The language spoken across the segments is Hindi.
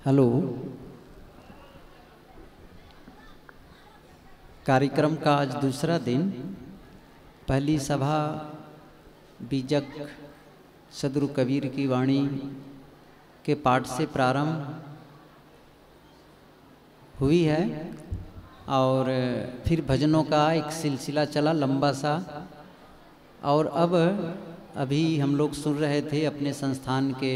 हेलो। कार्यक्रम का आज दूसरा दिन। पहली सभा बीजक सदगुरु कबीर की वाणी के पाठ से प्रारंभ हुई है और फिर भजनों का एक सिलसिला चला लंबा सा। और अब अभी हम लोग सुन रहे थे अपने संस्थान के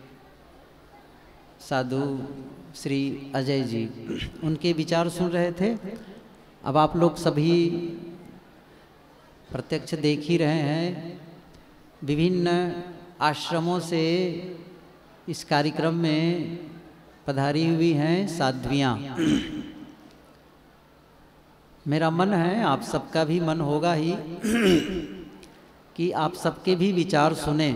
साधु श्री अजय जी, उनके विचार सुन रहे थे। अब आप लोग सभी प्रत्यक्ष देख ही रहे हैं, विभिन्न आश्रमों से इस कार्यक्रम में पधारी हुई हैं साध्वियाँ। मेरा मन है, आप सबका भी मन होगा ही, कि आप सबके भी विचार सुने।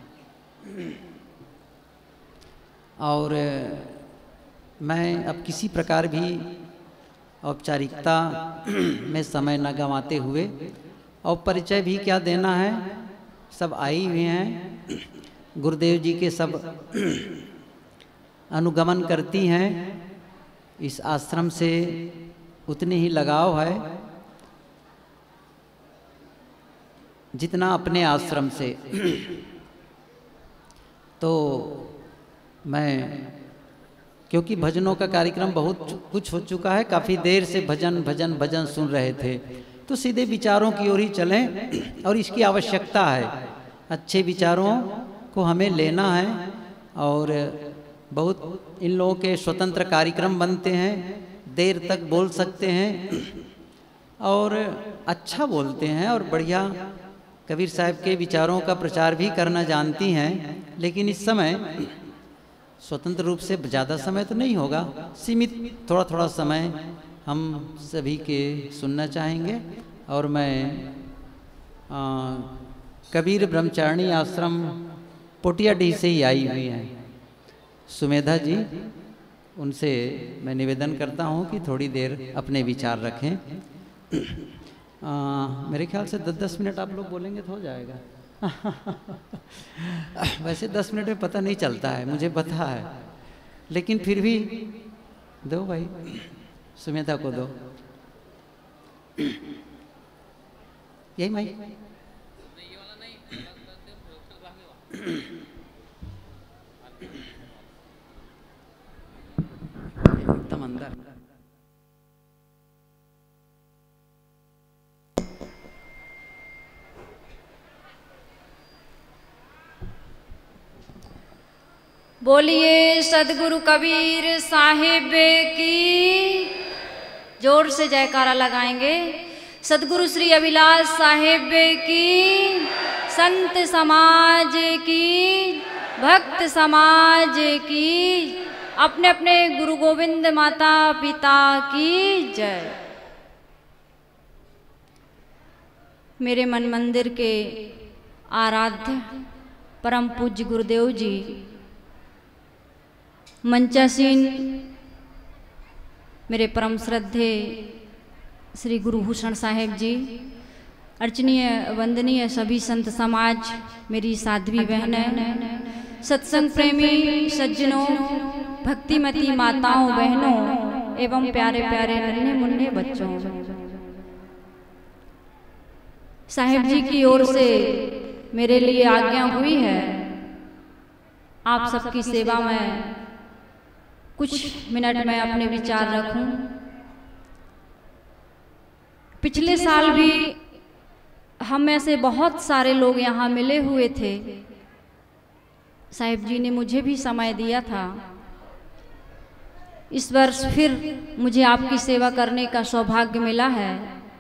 और मैं अब किसी प्रकार भी औपचारिकता में समय न गंवाते हुए, और परिचय भी क्या देना है, सब आई हुए हैं। गुरुदेव जी के सब अनुगमन करती हैं, इस आश्रम से उतनी ही लगाव है जितना अपने आश्रम से। तो मैं, क्योंकि भजनों का कार्यक्रम बहुत कुछ हो चुका है, काफ़ी देर से भजन भजन भजन सुन रहे थे, तो सीधे विचारों की ओर ही चलें। और इसकी आवश्यकता है, अच्छे विचारों को हमें लेना है। और बहुत इन लोगों के स्वतंत्र कार्यक्रम बनते हैं, देर तक बोल सकते हैं और अच्छा बोलते हैं, और बढ़िया कबीर साहब के विचारों का प्रचार भी करना जानती हैं। लेकिन इस समय स्वतंत्र रूप से ज़्यादा समय तो नहीं होगा, सीमित थोड़ा थोड़ा समय हम सभी के सुनना चाहेंगे। और मैं कबीर ब्रह्मचारिणी आश्रम पोटियाडीह से ही आई हुई हैं सुमेधा जी, उनसे मैं निवेदन करता हूं कि थोड़ी देर अपने विचार रखें। मेरे ख्याल से 10-10 मिनट आप लोग बोलेंगे तो हो जाएगा। वैसे 10 मिनट में पता नहीं चलता है, मुझे पता है, लेकिन फिर भी दो भाई, सुमेधा को दो। यही भाई एकदम अंदर। बोलिए सदगुरु कबीर साहिब की। जोर से जयकारा लगाएंगे। सदगुरु श्री अभिलाष साहिब की, संत समाज की, भक्त समाज की, अपने अपने गुरु गोविंद माता पिता की जय। मेरे मन मंदिर के आराध्य परम पूज्य गुरुदेव जी, मंचासीन मेरे परम श्रद्धे श्री गुरु भूषण साहेब जी, अर्चनीय वंदनीय सभी संत समाज, मेरी साध्वी बहनें, सत्संग प्रेमी सज्जनों, भक्तिमती माताओं बहनों एवं प्यारे प्यारे नन्हे मुन्ने बच्चों, साहेब जी की ओर से मेरे लिए आज्ञा हुई है आप सबकी सेवा में कुछ मिनट में अपने विचार रखूं। पिछले साल भी हम में से बहुत सारे लोग यहाँ मिले हुए थे, साहिब जी ने मुझे भी समय दिया था। इस वर्ष फिर मुझे आपकी सेवा करने का सौभाग्य मिला है।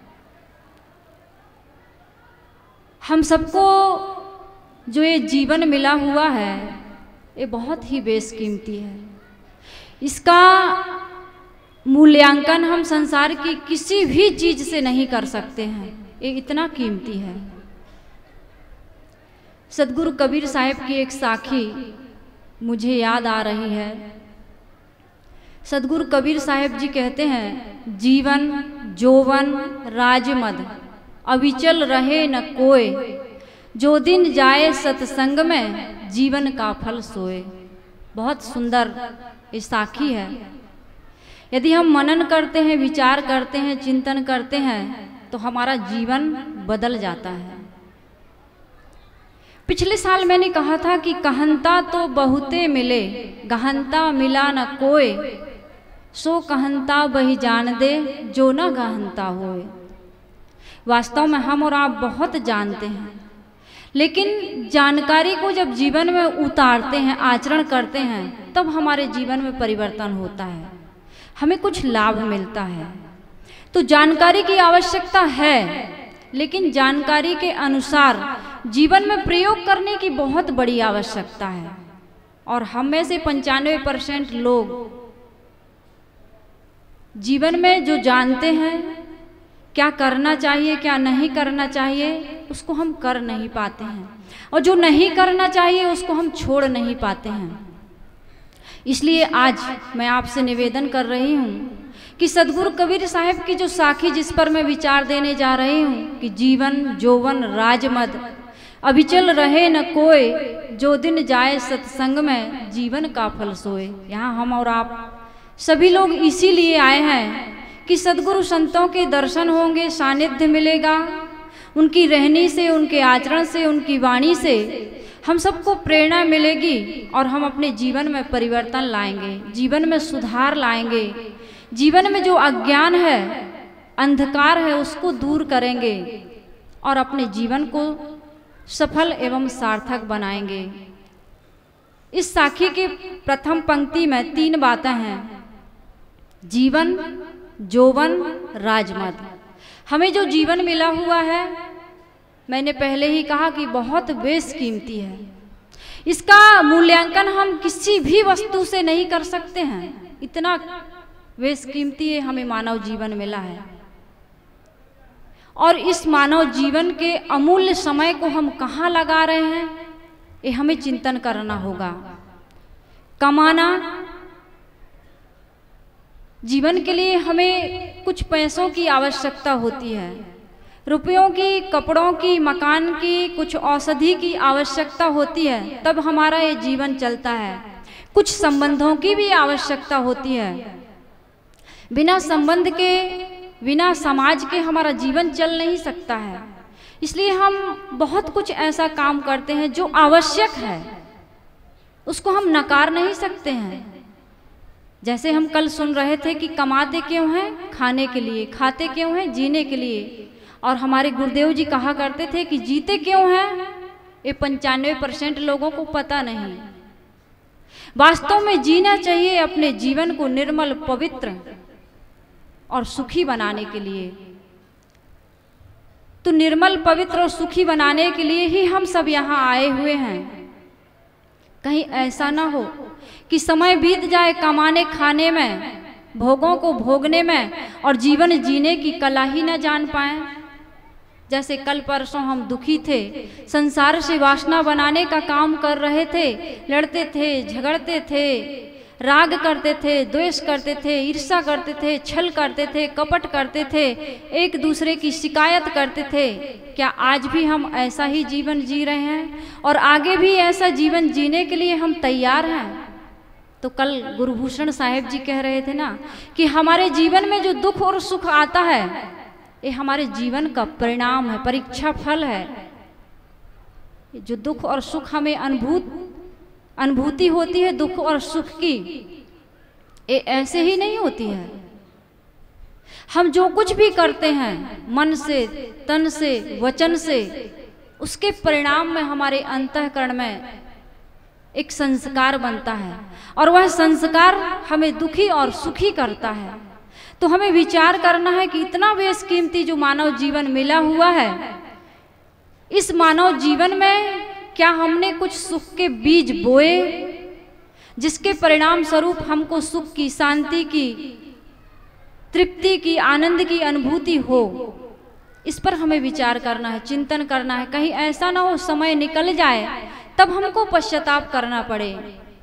हम सबको जो ये जीवन मिला हुआ है, ये बहुत ही बेशकीमती है। इसका मूल्यांकन हम संसार की किसी भी चीज से नहीं कर सकते हैं, ये इतना कीमती है। सदगुरु कबीर साहिब की एक साखी मुझे याद आ रही है। सदगुरु कबीर साहिब जी कहते हैं, जीवन जोवन राजमद अविचल रहे न कोय, जो दिन जाए सत्संग में जीवन का फल सोए। बहुत सुंदर ये साखी है। यदि हम मनन करते हैं, विचार करते हैं, चिंतन करते हैं तो हमारा जीवन बदल जाता है। पिछले साल मैंने कहा था कि कहनता तो बहुते मिले, गहनता मिला न कोय, सो कहनता वही जान दे जो न गहनता होए। वास्तव में हम और आप बहुत जानते हैं, लेकिन जानकारी को जब जीवन में उतारते हैं, आचरण करते हैं, तब हमारे जीवन में परिवर्तन होता है, हमें कुछ लाभ मिलता है। तो जानकारी की आवश्यकता है, लेकिन जानकारी के अनुसार जीवन में प्रयोग करने की बहुत बड़ी आवश्यकता है। और हम में से 95% लोग जीवन में जो जानते हैं, क्या करना चाहिए क्या नहीं करना चाहिए, उसको हम कर नहीं पाते हैं, और जो नहीं करना चाहिए उसको हम छोड़ नहीं पाते हैं। इसलिए आज मैं आपसे निवेदन कर रही हूँ कि सदगुरु कबीर साहब की जो साखी जिस पर मैं विचार देने जा रही हूँ कि जीवन जोवन राजमद अभिचल रहे न कोय, जो दिन जाए सत्संग में जीवन का फल सोए। यहाँ हम और आप सभी लोग इसीलिए आए हैं कि सदगुरु संतों के दर्शन होंगे, सानिध्य मिलेगा, उनकी रहनी से, उनके आचरण से, उनकी वाणी से हम सबको प्रेरणा मिलेगी और हम अपने जीवन में परिवर्तन लाएंगे, जीवन में सुधार लाएंगे, जीवन में जो अज्ञान है, अंधकार है, उसको दूर करेंगे और अपने जीवन को सफल एवं सार्थक बनाएंगे। इस साखी के प्रथम पंक्ति में 3 बातें हैं, जीवन, जोवन, राजमद। हमें जो जीवन मिला हुआ है, मैंने पहले ही कहा कि बहुत बेशकीमती है। इसका मूल्यांकन हम किसी भी वस्तु से नहीं कर सकते हैं, इतना बेशकीमती हमें मानव जीवन मिला है। और इस मानव जीवन के अमूल्य समय को हम कहाँ लगा रहे हैं, ये हमें चिंतन करना होगा। कमाना, जीवन के लिए हमें कुछ पैसों की आवश्यकता होती है, रुपयों की, कपड़ों की, मकान की, कुछ औषधि की आवश्यकता होती है, तब हमारा ये जीवन चलता है। कुछ संबंधों की भी आवश्यकता होती है, बिना संबंध के, बिना समाज के हमारा जीवन चल नहीं सकता है। इसलिए हम बहुत कुछ ऐसा काम करते हैं जो आवश्यक है, उसको हम नकार नहीं सकते हैं। जैसे हम कल सुन रहे थे कि कमाते क्यों हैं, खाने के लिए, खाते क्यों हैं, जीने के लिए। और हमारे गुरुदेव जी कहा करते थे कि जीते क्यों हैं, ये 95% लोगों को पता नहीं। वास्तव में जीना चाहिए अपने जीवन को निर्मल, पवित्र और सुखी बनाने के लिए। तो निर्मल, पवित्र और सुखी बनाने के लिए ही हम सब यहाँ आए हुए हैं। कहीं ऐसा ना हो कि समय बीत जाए कमाने खाने में, भोगों को भोगने में, और जीवन जीने की कला ही ना जान पाए। जैसे कल परसों हम दुखी थे, संसार से वासना बनाने का काम कर रहे थे, लड़ते थे, झगड़ते थे, राग करते थे, द्वेष करते थे, ईर्ष्या करते थे, छल करते थे, कपट करते थे, एक दूसरे की शिकायत करते थे। क्या आज भी हम ऐसा ही जीवन जी रहे हैं और आगे भी ऐसा जीवन जीने के लिए हम तैयार हैं? तो कल गुरुभूषण साहेब जी कह रहे थे ना कि हमारे जीवन में जो दुख और सुख आता है, ये हमारे जीवन का परिणाम है, परीक्षा फल है। जो दुख और सुख हमें अनुभूति होती है दुख और सुख की, ये ऐसे ही नहीं होती है। हम जो कुछ भी करते हैं मन से, तन से, वचन से, उसके परिणाम में हमारे अंतःकरण में एक संस्कार बनता है और वह संस्कार हमें दुखी और सुखी करता है। तो हमें विचार करना है कि इतना बेशकीमती जो मानव जीवन मिला हुआ है, इस मानव जीवन में क्या हमने कुछ सुख के बीज बोए जिसके परिणाम स्वरूप हमको सुख की, शांति की, तृप्ति की, आनंद की अनुभूति हो? इस पर हमें विचार करना है, चिंतन करना है। कहीं ऐसा ना हो समय निकल जाए तब हमको पश्चाताप करना पड़े।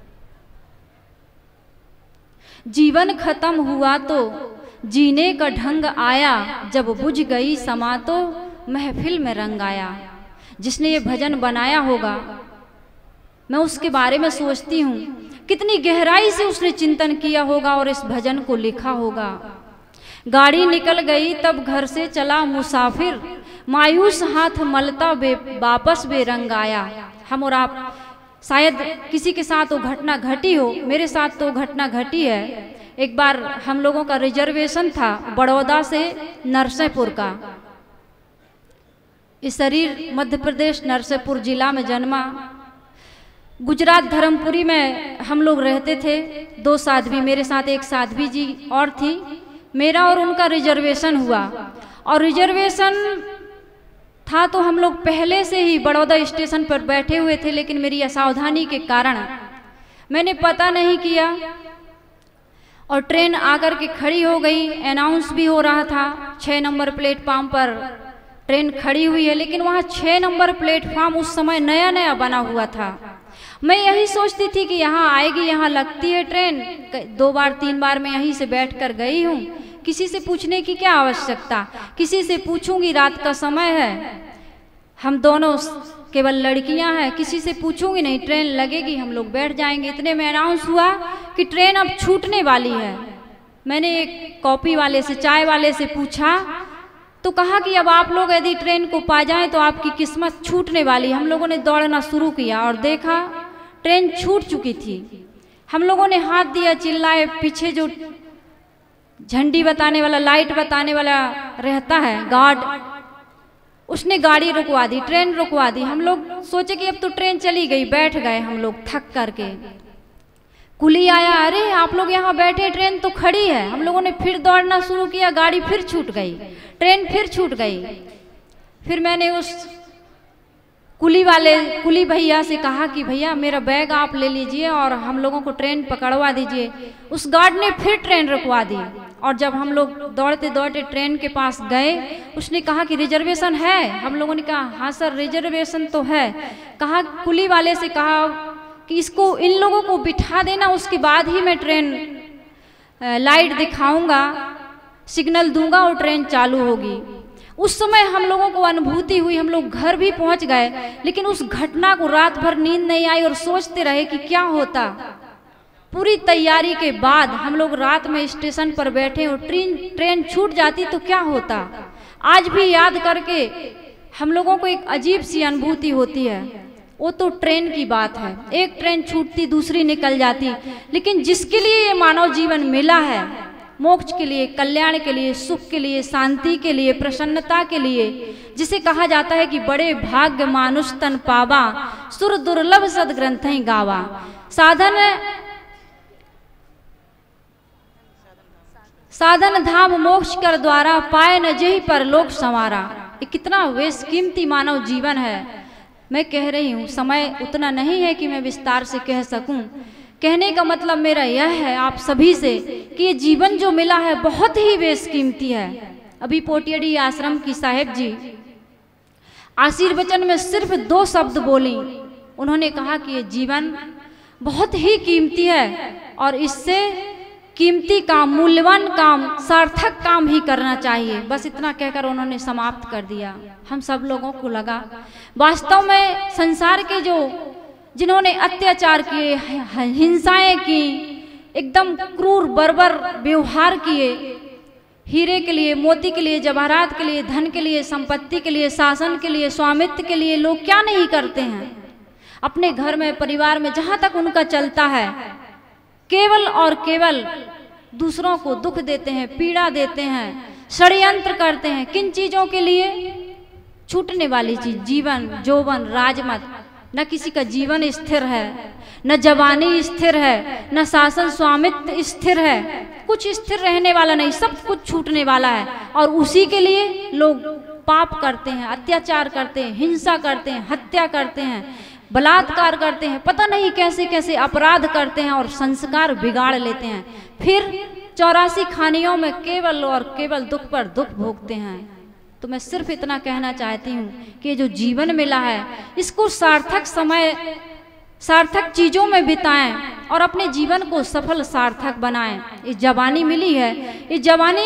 जीवन खत्म हुआ तो जीने का ढंग आया, जब बुझ गई समा तो महफिल में रंग आया। जिसने ये भजन बनाया होगा, मैं उसके बारे में सोचती हूँ कितनी गहराई से उसने चिंतन किया होगा और इस भजन को लिखा होगा। गाड़ी निकल गई तब घर से चला मुसाफिर, मायूस हाथ मलता वापस बेरंग आया। हम और आप शायद किसी के साथ वो घटना घटी हो, मेरे साथ तो घटना घटी है। एक बार हम लोगों का रिजर्वेशन था बड़ौदा से नरसिंहपुर का। इस शरीर मध्य प्रदेश नरसिंहपुर जिला में जन्मा। गुजरात धर्मपुरी में हम लोग रहते थे, 2 साध्वी, मेरे साथ एक साध्वी जी और थी। मेरा और उनका रिजर्वेशन हुआ और रिजर्वेशन था तो हम लोग पहले से ही बड़ौदा स्टेशन पर बैठे हुए थे, लेकिन मेरी असावधानी के कारण मैंने पता नहीं किया और ट्रेन आकर के खड़ी हो गई। अनाउंस भी हो रहा था 6 नंबर प्लेटफार्म पर ट्रेन खड़ी हुई है, लेकिन वहाँ 6 नंबर प्लेटफार्म उस समय नया नया बना हुआ था। मैं यही सोचती थी कि यहाँ आएगी, यहाँ लगती है ट्रेन, 2 बार 3 बार मैं यहीं से बैठ कर गई हूँ, किसी से पूछने की क्या आवश्यकता, किसी से पूछूंगी, रात का समय है, हम दोनों केवल लड़कियां हैं, किसी से पूछूंगी नहीं, ट्रेन लगेगी, हम लोग बैठ जाएंगे। इतने में अनाउंस हुआ कि ट्रेन अब छूटने वाली है। मैंने एक कॉफी वाले से, चाय वाले से पूछा तो कहा कि अब आप लोग यदि ट्रेन को पा जाएं तो आपकी किस्मत छूटने वाली। हम लोगों ने दौड़ना शुरू किया और देखा ट्रेन छूट चुकी थी। हम लोगों ने हाथ दिया, चिल्लाए, पीछे जो झंडी बताने वाला, लाइट बताने वाला रहता है गार्ड, उसने गाड़ी रुकवा दी, ट्रेन रुकवा दी। हम लोग सोचे कि अब तो ट्रेन चली गई, बैठ गए हम लोग थक करके। कुली आया, अरे आप लोग यहाँ बैठे, ट्रेन तो खड़ी है। हम लोगों ने फिर दौड़ना शुरू किया, गाड़ी फिर छूट गई, ट्रेन फिर छूट गई। फिर मैंने उस कुली भैया से कहा कि भैया मेरा बैग आप ले लीजिए और हम लोगों को ट्रेन पकड़वा दीजिए। उस गार्ड ने फिर ट्रेन रुकवा दी और जब हम लोग दौड़ते दौड़ते ट्रेन के पास गए, उसने कहा कि रिजर्वेशन है। हम लोगों ने कहा हाँ सर रिजर्वेशन तो है। कहा कुली वाले से कहा कि इसको, इन लोगों को बिठा देना, उसके बाद ही मैं ट्रेन लाइट दिखाऊंगा, सिग्नल दूंगा और ट्रेन चालू होगी। उस समय हम लोगों को अनुभूति हुई, हम लोग घर भी पहुंच गए, लेकिन उस घटना को रात भर नींद नहीं आई और सोचते रहे कि क्या होता। पूरी तैयारी के बाद हम लोग रात में स्टेशन पर बैठे और ट्रेन छूट जाती तो क्या होता। आज भी याद करके हम लोगों को एक अजीब सी अनुभूति होती है। वो तो ट्रेन की बात है, एक ट्रेन छूटती दूसरी निकल जाती, लेकिन जिसके लिए ये मानव जीवन मिला है, मोक्ष के लिए, कल्याण के लिए, सुख के लिए, शांति के लिए, प्रसन्नता के लिए, जिसे कहा जाता है कि बड़े भाग्य मानुष तन पावा, सुर दुर्लभ सदग्रंथ गावा। साधन धाम मोक्ष कर द्वारा, पाए न जेहि पर लोक संवारा। ये कितना बेशकीमती मानव जीवन है। मैं कह रही हूँ, समय उतना नहीं है कि मैं विस्तार से कह सकूं। कहने का मतलब मेरा यह है आप सभी से कि ये जीवन जो मिला है बहुत ही बेशकीमती है। अभी पोटियडी आश्रम की साहेब जी आशीर्वचन में सिर्फ 2 शब्द बोली। उन्होंने कहा कि ये जीवन बहुत ही कीमती है और इससे कीमती काम, मूल्यवान काम, सार्थक काम ही करना चाहिए। बस इतना कहकर उन्होंने समाप्त कर दिया। हम सब लोगों को लगा वास्तव में संसार के जिन्होंने अत्याचार किए, हिंसाएं की, एकदम क्रूर बर्बर व्यवहार किए, हीरे के लिए, मोती के लिए, जवाहरात के लिए, धन के लिए, संपत्ति के लिए, शासन के लिए, स्वामित्व के लिए लोग क्या नहीं करते हैं। अपने घर में, परिवार में, जहां तक उनका चलता है, केवल और केवल दूसरों को दुख देते हैं, पीड़ा देते हैं, षड्यंत्र करते हैं। किन चीजों के लिए? छूटने वाली चीज, जीवन, यौवन, राजमत। न किसी का जीवन स्थिर है, न जवानी स्थिर है, न शासन स्वामित्व स्थिर है, कुछ स्थिर रहने वाला नहीं, सब कुछ छूटने वाला है। और उसी के लिए लोग पाप करते हैं, अत्याचार करते हैं, हिंसा करते हैं, हत्या करते हैं, बलात्कार करते हैं, पता नहीं कैसे कैसे अपराध करते हैं और संस्कार बिगाड़ लेते हैं। फिर 84 खानियों में केवल और केवल दुख पर दुख भोगते हैं। तो मैं सिर्फ इतना कहना चाहती हूँ कि जो जीवन मिला है इसको सार्थक समय, सार्थक चीजों में बिताएं और अपने जीवन को सफल सार्थक बनाएं। इस जवानी मिली है, इस जवानी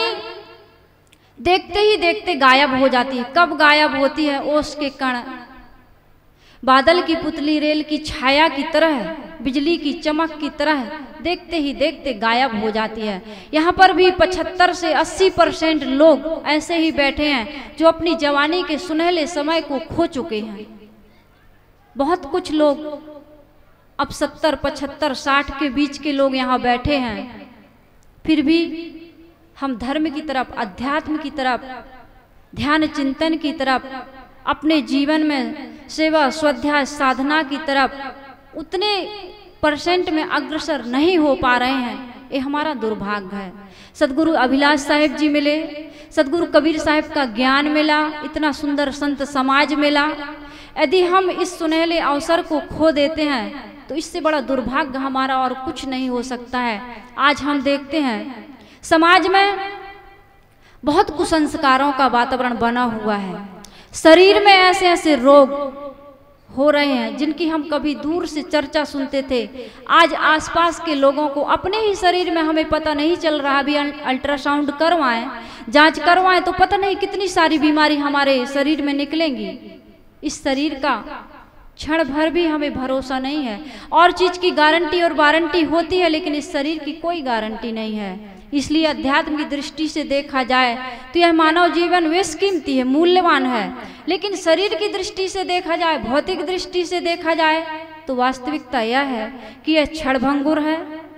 देखते ही देखते गायब हो जाती है। कब गायब होती है? ओस के कण, बादल की पुतली रेल की छाया की तरह बिजली की चमक की तरह देखते ही देखते गायब हो जाती है। यहाँ पर भी 75 से 80% लोग ऐसे ही बैठे हैं जो अपनी जवानी के सुनहले समय को खो चुके हैं। बहुत कुछ लोग अब 70, 75, 60 के बीच के लोग यहाँ बैठे हैं, फिर भी हम धर्म की तरफ, अध्यात्म की तरफ, ध्यान चिंतन की तरफ, अपने जीवन में सेवा स्वाध्याय साधना की तरफ उतने % में अग्रसर नहीं हो पा रहे हैं। ये हमारा दुर्भाग्य है। सदगुरु अभिलाष साहिब जी मिले, सदगुरु कबीर साहिब का ज्ञान मिला, इतना सुंदर संत समाज मिला। यदि हम इस सुनहले अवसर को खो देते हैं तो इससे बड़ा दुर्भाग्य हमारा और कुछ नहीं हो सकता है। आज हम देखते हैं समाज में बहुत कुसंस्कारों का वातावरण बना हुआ है। शरीर में ऐसे ऐसे रोग हो रहे हैं जिनकी हम कभी दूर से चर्चा सुनते थे। आज आसपास के लोगों को अपने ही शरीर में हमें पता नहीं चल रहा। अभी अल्ट्रासाउंड करवाएं, जांच करवाएं तो पता नहीं कितनी सारी बीमारी हमारे शरीर में निकलेंगी। इस शरीर का क्षण भर भी हमें भरोसा नहीं है। और चीज की गारंटी और वारंटी होती है, लेकिन इस शरीर की कोई गारंटी नहीं है। इसलिए अध्यात्म की दृष्टि से देखा जाए तो यह मानव जीवन बेशकीमती है, मूल्यवान है। लेकिन शरीर की दृष्टि से देखा जाए, भौतिक दृष्टि से देखा जाए तो वास्तविकता यह है कि यह क्षणभंगुर है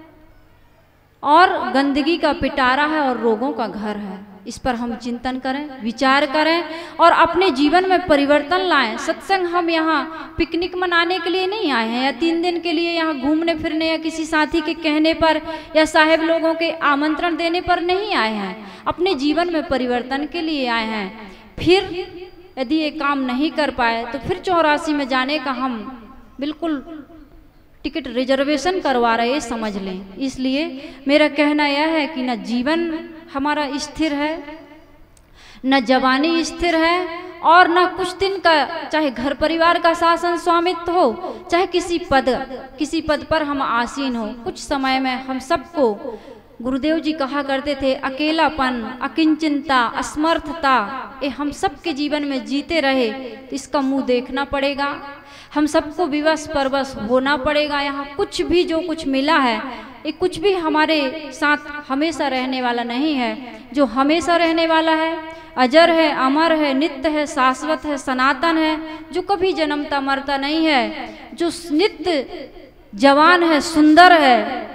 और गंदगी का पिटारा है और रोगों का घर है। इस पर हम चिंतन करें, विचार करें और अपने जीवन में परिवर्तन लाएं। सत्संग हम यहाँ पिकनिक मनाने के लिए नहीं आए हैं, या 3 दिन के लिए यहाँ घूमने फिरने या किसी साथी के कहने पर या साहेब लोगों के आमंत्रण देने पर नहीं आए हैं। अपने जीवन में परिवर्तन के लिए आए हैं। फिर यदि ये काम नहीं कर पाए तो फिर 84 में जाने का हम बिल्कुल टिकट रिजर्वेशन करवा रहे, समझ लें। इसलिए मेरा कहना यह है कि न जीवन हमारा स्थिर है, न जवानी स्थिर है, और न कुछ दिन का चाहे घर परिवार का शासन स्वामित्व हो, चाहे किसी पद पर हम आसीन हो। कुछ समय में हम सबको, गुरुदेव जी कहा करते थे, अकेलापन, अकिंचिंता, असमर्थता, ये हम सबके जीवन में जीते रहे तो इसका मुंह देखना पड़ेगा। हम सबको विवश परवश होना पड़ेगा। यहाँ कुछ भी जो कुछ मिला है ये कुछ भी हमारे साथ हमेशा रहने वाला नहीं है। जो हमेशा रहने वाला है, अजर है, अमर है, नित्य है, शाश्वत है, सनातन है, जो कभी जन्मता मरता नहीं है, जो नित्य जवान है, सुंदर है,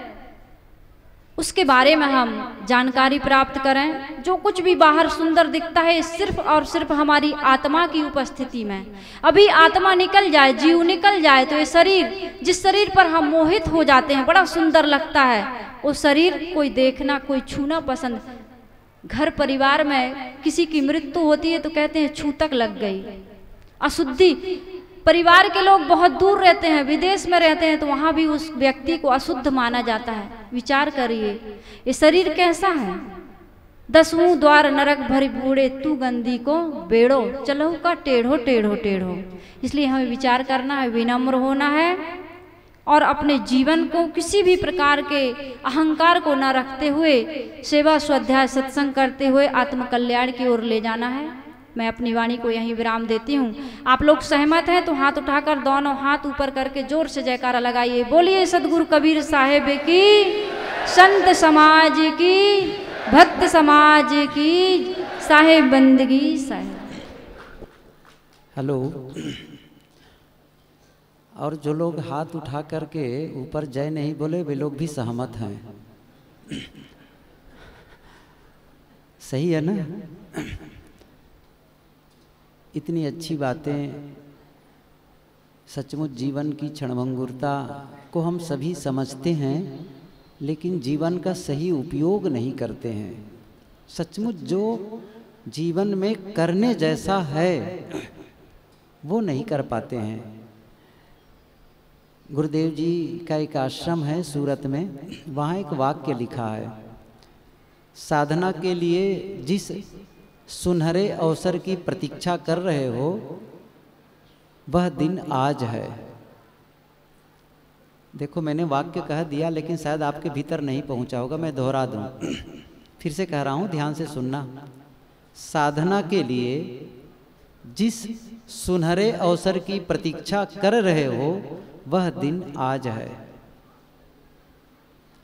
उसके बारे में हम जानकारी प्राप्त करें। जो कुछ भी बाहर सुंदर दिखता है सिर्फ और सिर्फ हमारी आत्मा की उपस्थिति में। अभी आत्मा निकल जाए, जीव निकल जाए तो ये शरीर, जिस शरीर पर हम मोहित हो जाते हैं, बड़ा सुंदर लगता है, वो शरीर कोई देखना, कोई छूना पसंद। घर परिवार में किसी की मृत्यु होती है तो कहते हैं छूतक लग गई, अशुद्धि। परिवार के लोग बहुत दूर रहते हैं, विदेश में रहते हैं, तो वहां भी उस व्यक्ति को अशुद्ध माना जाता है। विचार करिए ये शरीर कैसा है। 10वें द्वार नरक भरी बूढ़े, तू गंदी को बेड़ो, चलो का टेढ़ो टेढ़ो टेढ़ो। इसलिए हमें विचार करना है, विनम्र होना है और अपने जीवन को किसी भी प्रकार के अहंकार को न रखते हुए सेवा स्वाध्याय सत्संग करते हुए आत्मकल्याण की ओर ले जाना है। मैं अपनी वाणी को यहीं विराम देती हूँ। आप लोग सहमत हैं तो हाथ उठाकर दोनों हाथ ऊपर करके जोर से जयकारा लगाइए। बोलिए सदगुरु कबीर साहेब की, संत समाज की, भक्त समाज की, साहेब बंदगी साहेब। हेलो। और जो लोग हाथ उठा करके ऊपर जय नहीं बोले वे लोग भी सहमत हैं, सही है ना? इतनी अच्छी बातें, सचमुच जीवन की क्षणभंगुरता को हम सभी समझते हैं, लेकिन जीवन का सही उपयोग नहीं करते हैं। सचमुच जो जीवन में करने जैसा है वो नहीं कर पाते हैं। गुरुदेव जी का एक आश्रम है सूरत में, वहाँ एक वाक्य लिखा है, साधना के लिए जिस सुनहरे अवसर की प्रतीक्षा कर रहे हो वह दिन आज है। देखो मैंने वाक्य कह दिया लेकिन शायद आपके भीतर नहीं पहुंचा होगा, मैं दोहरा दूं। फिर से कह रहा हूं, ध्यान से सुनना। साधना के लिए जिस सुनहरे अवसर की प्रतीक्षा कर रहे हो वह दिन आज है।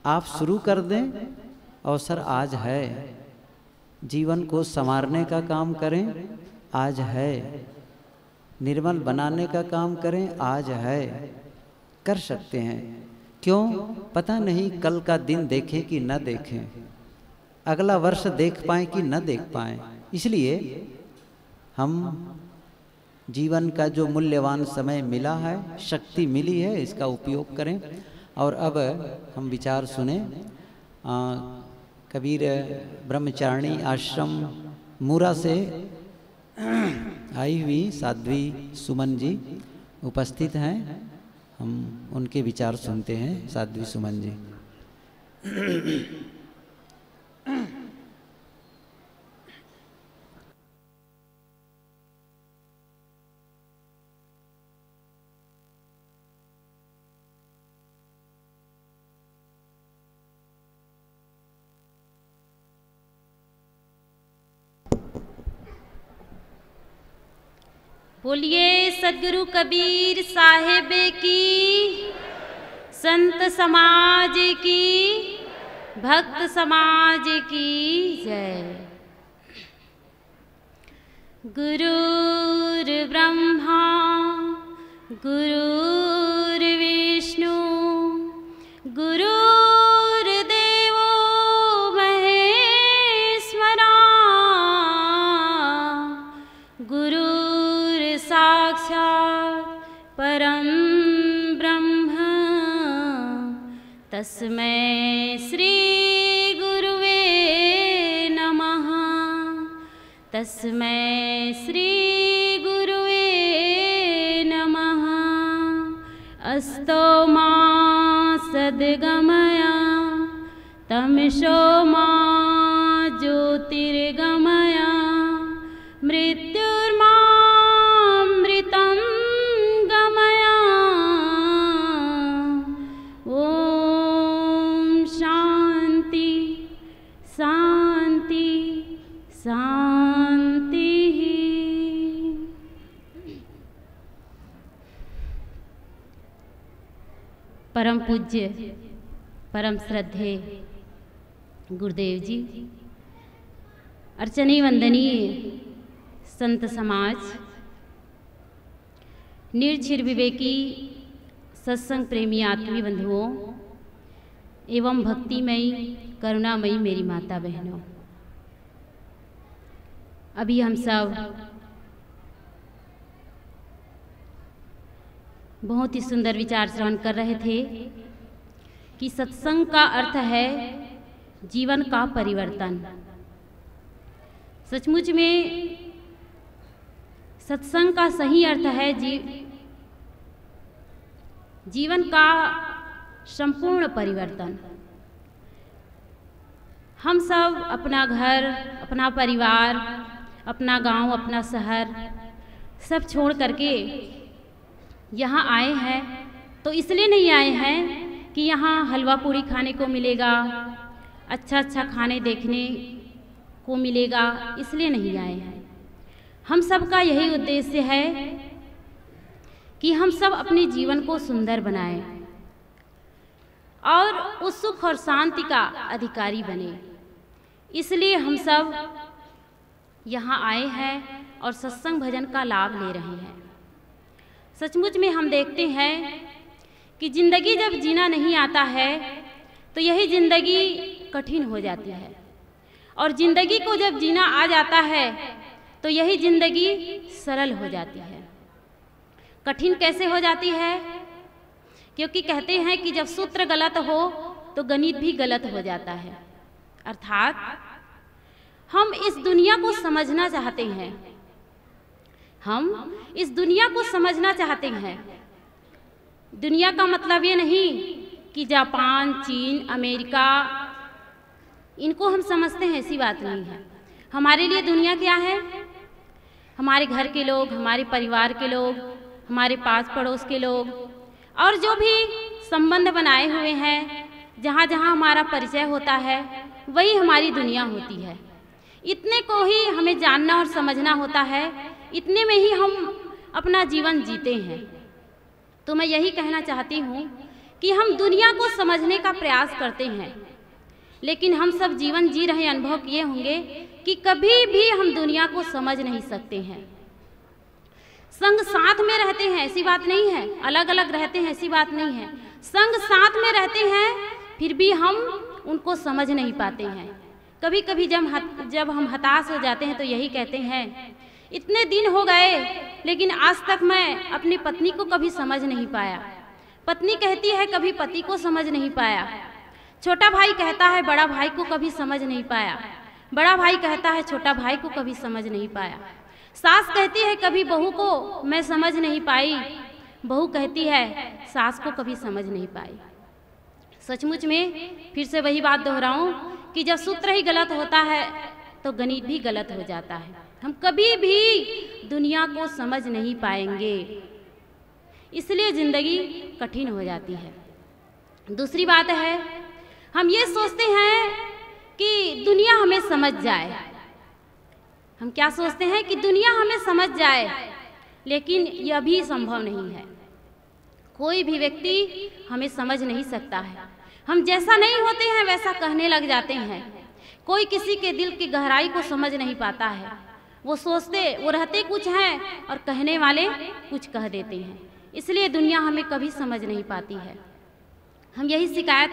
आप शुरू कर दें, अवसर आज है। जीवन को संवारने का काम करें, आज है। निर्मल बनाने का काम करें, आज है। कर सकते हैं। क्यों? पता नहीं कल का दिन देखें कि न देखें, अगला वर्ष देख पाएँ कि न देख पाएँ। इसलिए हम जीवन का जो मूल्यवान समय मिला है, शक्ति मिली है, इसका उपयोग करें। और अब हम विचार सुने कबीर ब्रह्मचारिणी आश्रम मूरा से आई हुई साध्वी सुमन जी उपस्थित हैं। हम उनके विचार सुनते हैं। साध्वी सुमन जी। बोलिए सदगुरु कबीर साहिब की, संत समाज की, भक्त समाज की जय। गुरुर् ब्रह्मा गुरुर्विष्णु गुरुर्देवो महेश्वरा, गुरुर्साक्षात् परं ब्रह्म तस्मै श्री गुरुवे नमः। तस्मै श्री गुरुवे नमः। अस्तो मा सद्गमया तमसो मा ज्योतिर्गमया, मृत्युर्मामृतं गमया। ओम शांति शांति शांति। परम पूज्य परम श्रद्धेय गुरुदेव जी, अर्चनीय वंदनीय संत समाज, निर्छिर विवेकी सत्संग प्रेमी आत्मीय बंधुओं एवं भक्तिमयी करुणामयी मेरी माता बहनों, अभी हम सब बहुत ही सुंदर विचार श्रवण कर रहे थे कि सत्संग का अर्थ है जीवन का परिवर्तन। सचमुच में सत्संग का सही अर्थ है जीवन का संपूर्ण परिवर्तन। हम सब अपना घर, अपना परिवार, अपना गांव, अपना शहर सब छोड़ करके यहाँ आए हैं, तो इसलिए नहीं आए हैं कि यहाँ हलवा पूड़ी खाने को मिलेगा, अच्छा अच्छा खाने देखने को मिलेगा, इसलिए नहीं आए हैं। हम सब का यही उद्देश्य है कि हम सब अपने जीवन को सुंदर बनाएं और उस सुख और शांति का अधिकारी बने। इसलिए हम सब यहाँ आए हैं और सत्संग भजन का लाभ ले रहे हैं। सचमुच में हम देखते हैं कि जिंदगी जब जीना नहीं आता है तो यही जिंदगी कठिन हो जाती है, और जिंदगी को जब जीना आ जाता है तो यही जिंदगी सरल हो जाती है। कठिन कैसे हो जाती है? क्योंकि कहते हैं कि जब सूत्र गलत हो तो गणित भी गलत हो जाता है। अर्थात हम इस दुनिया को समझना चाहते हैं, हम इस दुनिया को समझना चाहते हैं। दुनिया का मतलब ये नहीं कि जापान, चीन, अमेरिका इनको हम समझते हैं, ऐसी बात नहीं है। हमारे लिए दुनिया क्या है? हमारे घर के लोग, हमारे परिवार के लोग, हमारे पास पड़ोस के लोग, और जो भी संबंध बनाए हुए हैं, जहाँ जहाँ हमारा परिचय होता है, वही हमारी दुनिया होती है। इतने को ही हमें जानना और समझना होता है, इतने में ही हम अपना जीवन जीते हैं। तो मैं यही कहना चाहती हूँ कि हम दुनिया को समझने का प्रयास करते हैं, लेकिन हम सब जीवन जी रहे अनुभव किए होंगे कि कभी भी हम दुनिया को समझ नहीं सकते हैं। संग साथ में रहते हैं ऐसी बात नहीं है, अलग अलग रहते हैं ऐसी बात नहीं है, संग साथ में रहते हैं फिर भी हम उनको समझ नहीं पाते हैं। कभी कभी जब हम हताश हो जाते हैं तो यही कहते हैं, इतने दिन हो गए लेकिन आज तक मैं अपनी पत्नी को कभी समझ नहीं पाया। पत्नी कहती है कभी पति को समझ नहीं पाया। छोटा भाई कहता है बड़ा भाई को कभी समझ नहीं पाया। बड़ा भाई कहता है छोटा भाई को कभी समझ नहीं पाया। सास कहती है कभी बहू को मैं समझ नहीं पाई। बहू कहती है सास को कभी समझ नहीं पाई। सचमुच में फिर से वही बात दोहराऊं कि जब सूत्र ही गलत होता है तो गणित भी गलत हो जाता है। हम कभी भी दुनिया को समझ नहीं पाएंगे, इसलिए जिंदगी कठिन हो जाती है। दूसरी बात है, हम ये सोचते हैं कि दुनिया हमें समझ जाए। हम क्या सोचते हैं कि दुनिया हमें समझ जाए, लेकिन यह भी संभव नहीं है। कोई भी व्यक्ति हमें समझ नहीं सकता है। हम जैसा नहीं होते हैं वैसा कहने लग जाते हैं। कोई किसी के दिल की गहराई को समझ नहीं पाता है। वो रहते कुछ हैं और कहने वाले कुछ कह देते हैं, इसलिए दुनिया हमें कभी समझ नहीं पाती है। हम यही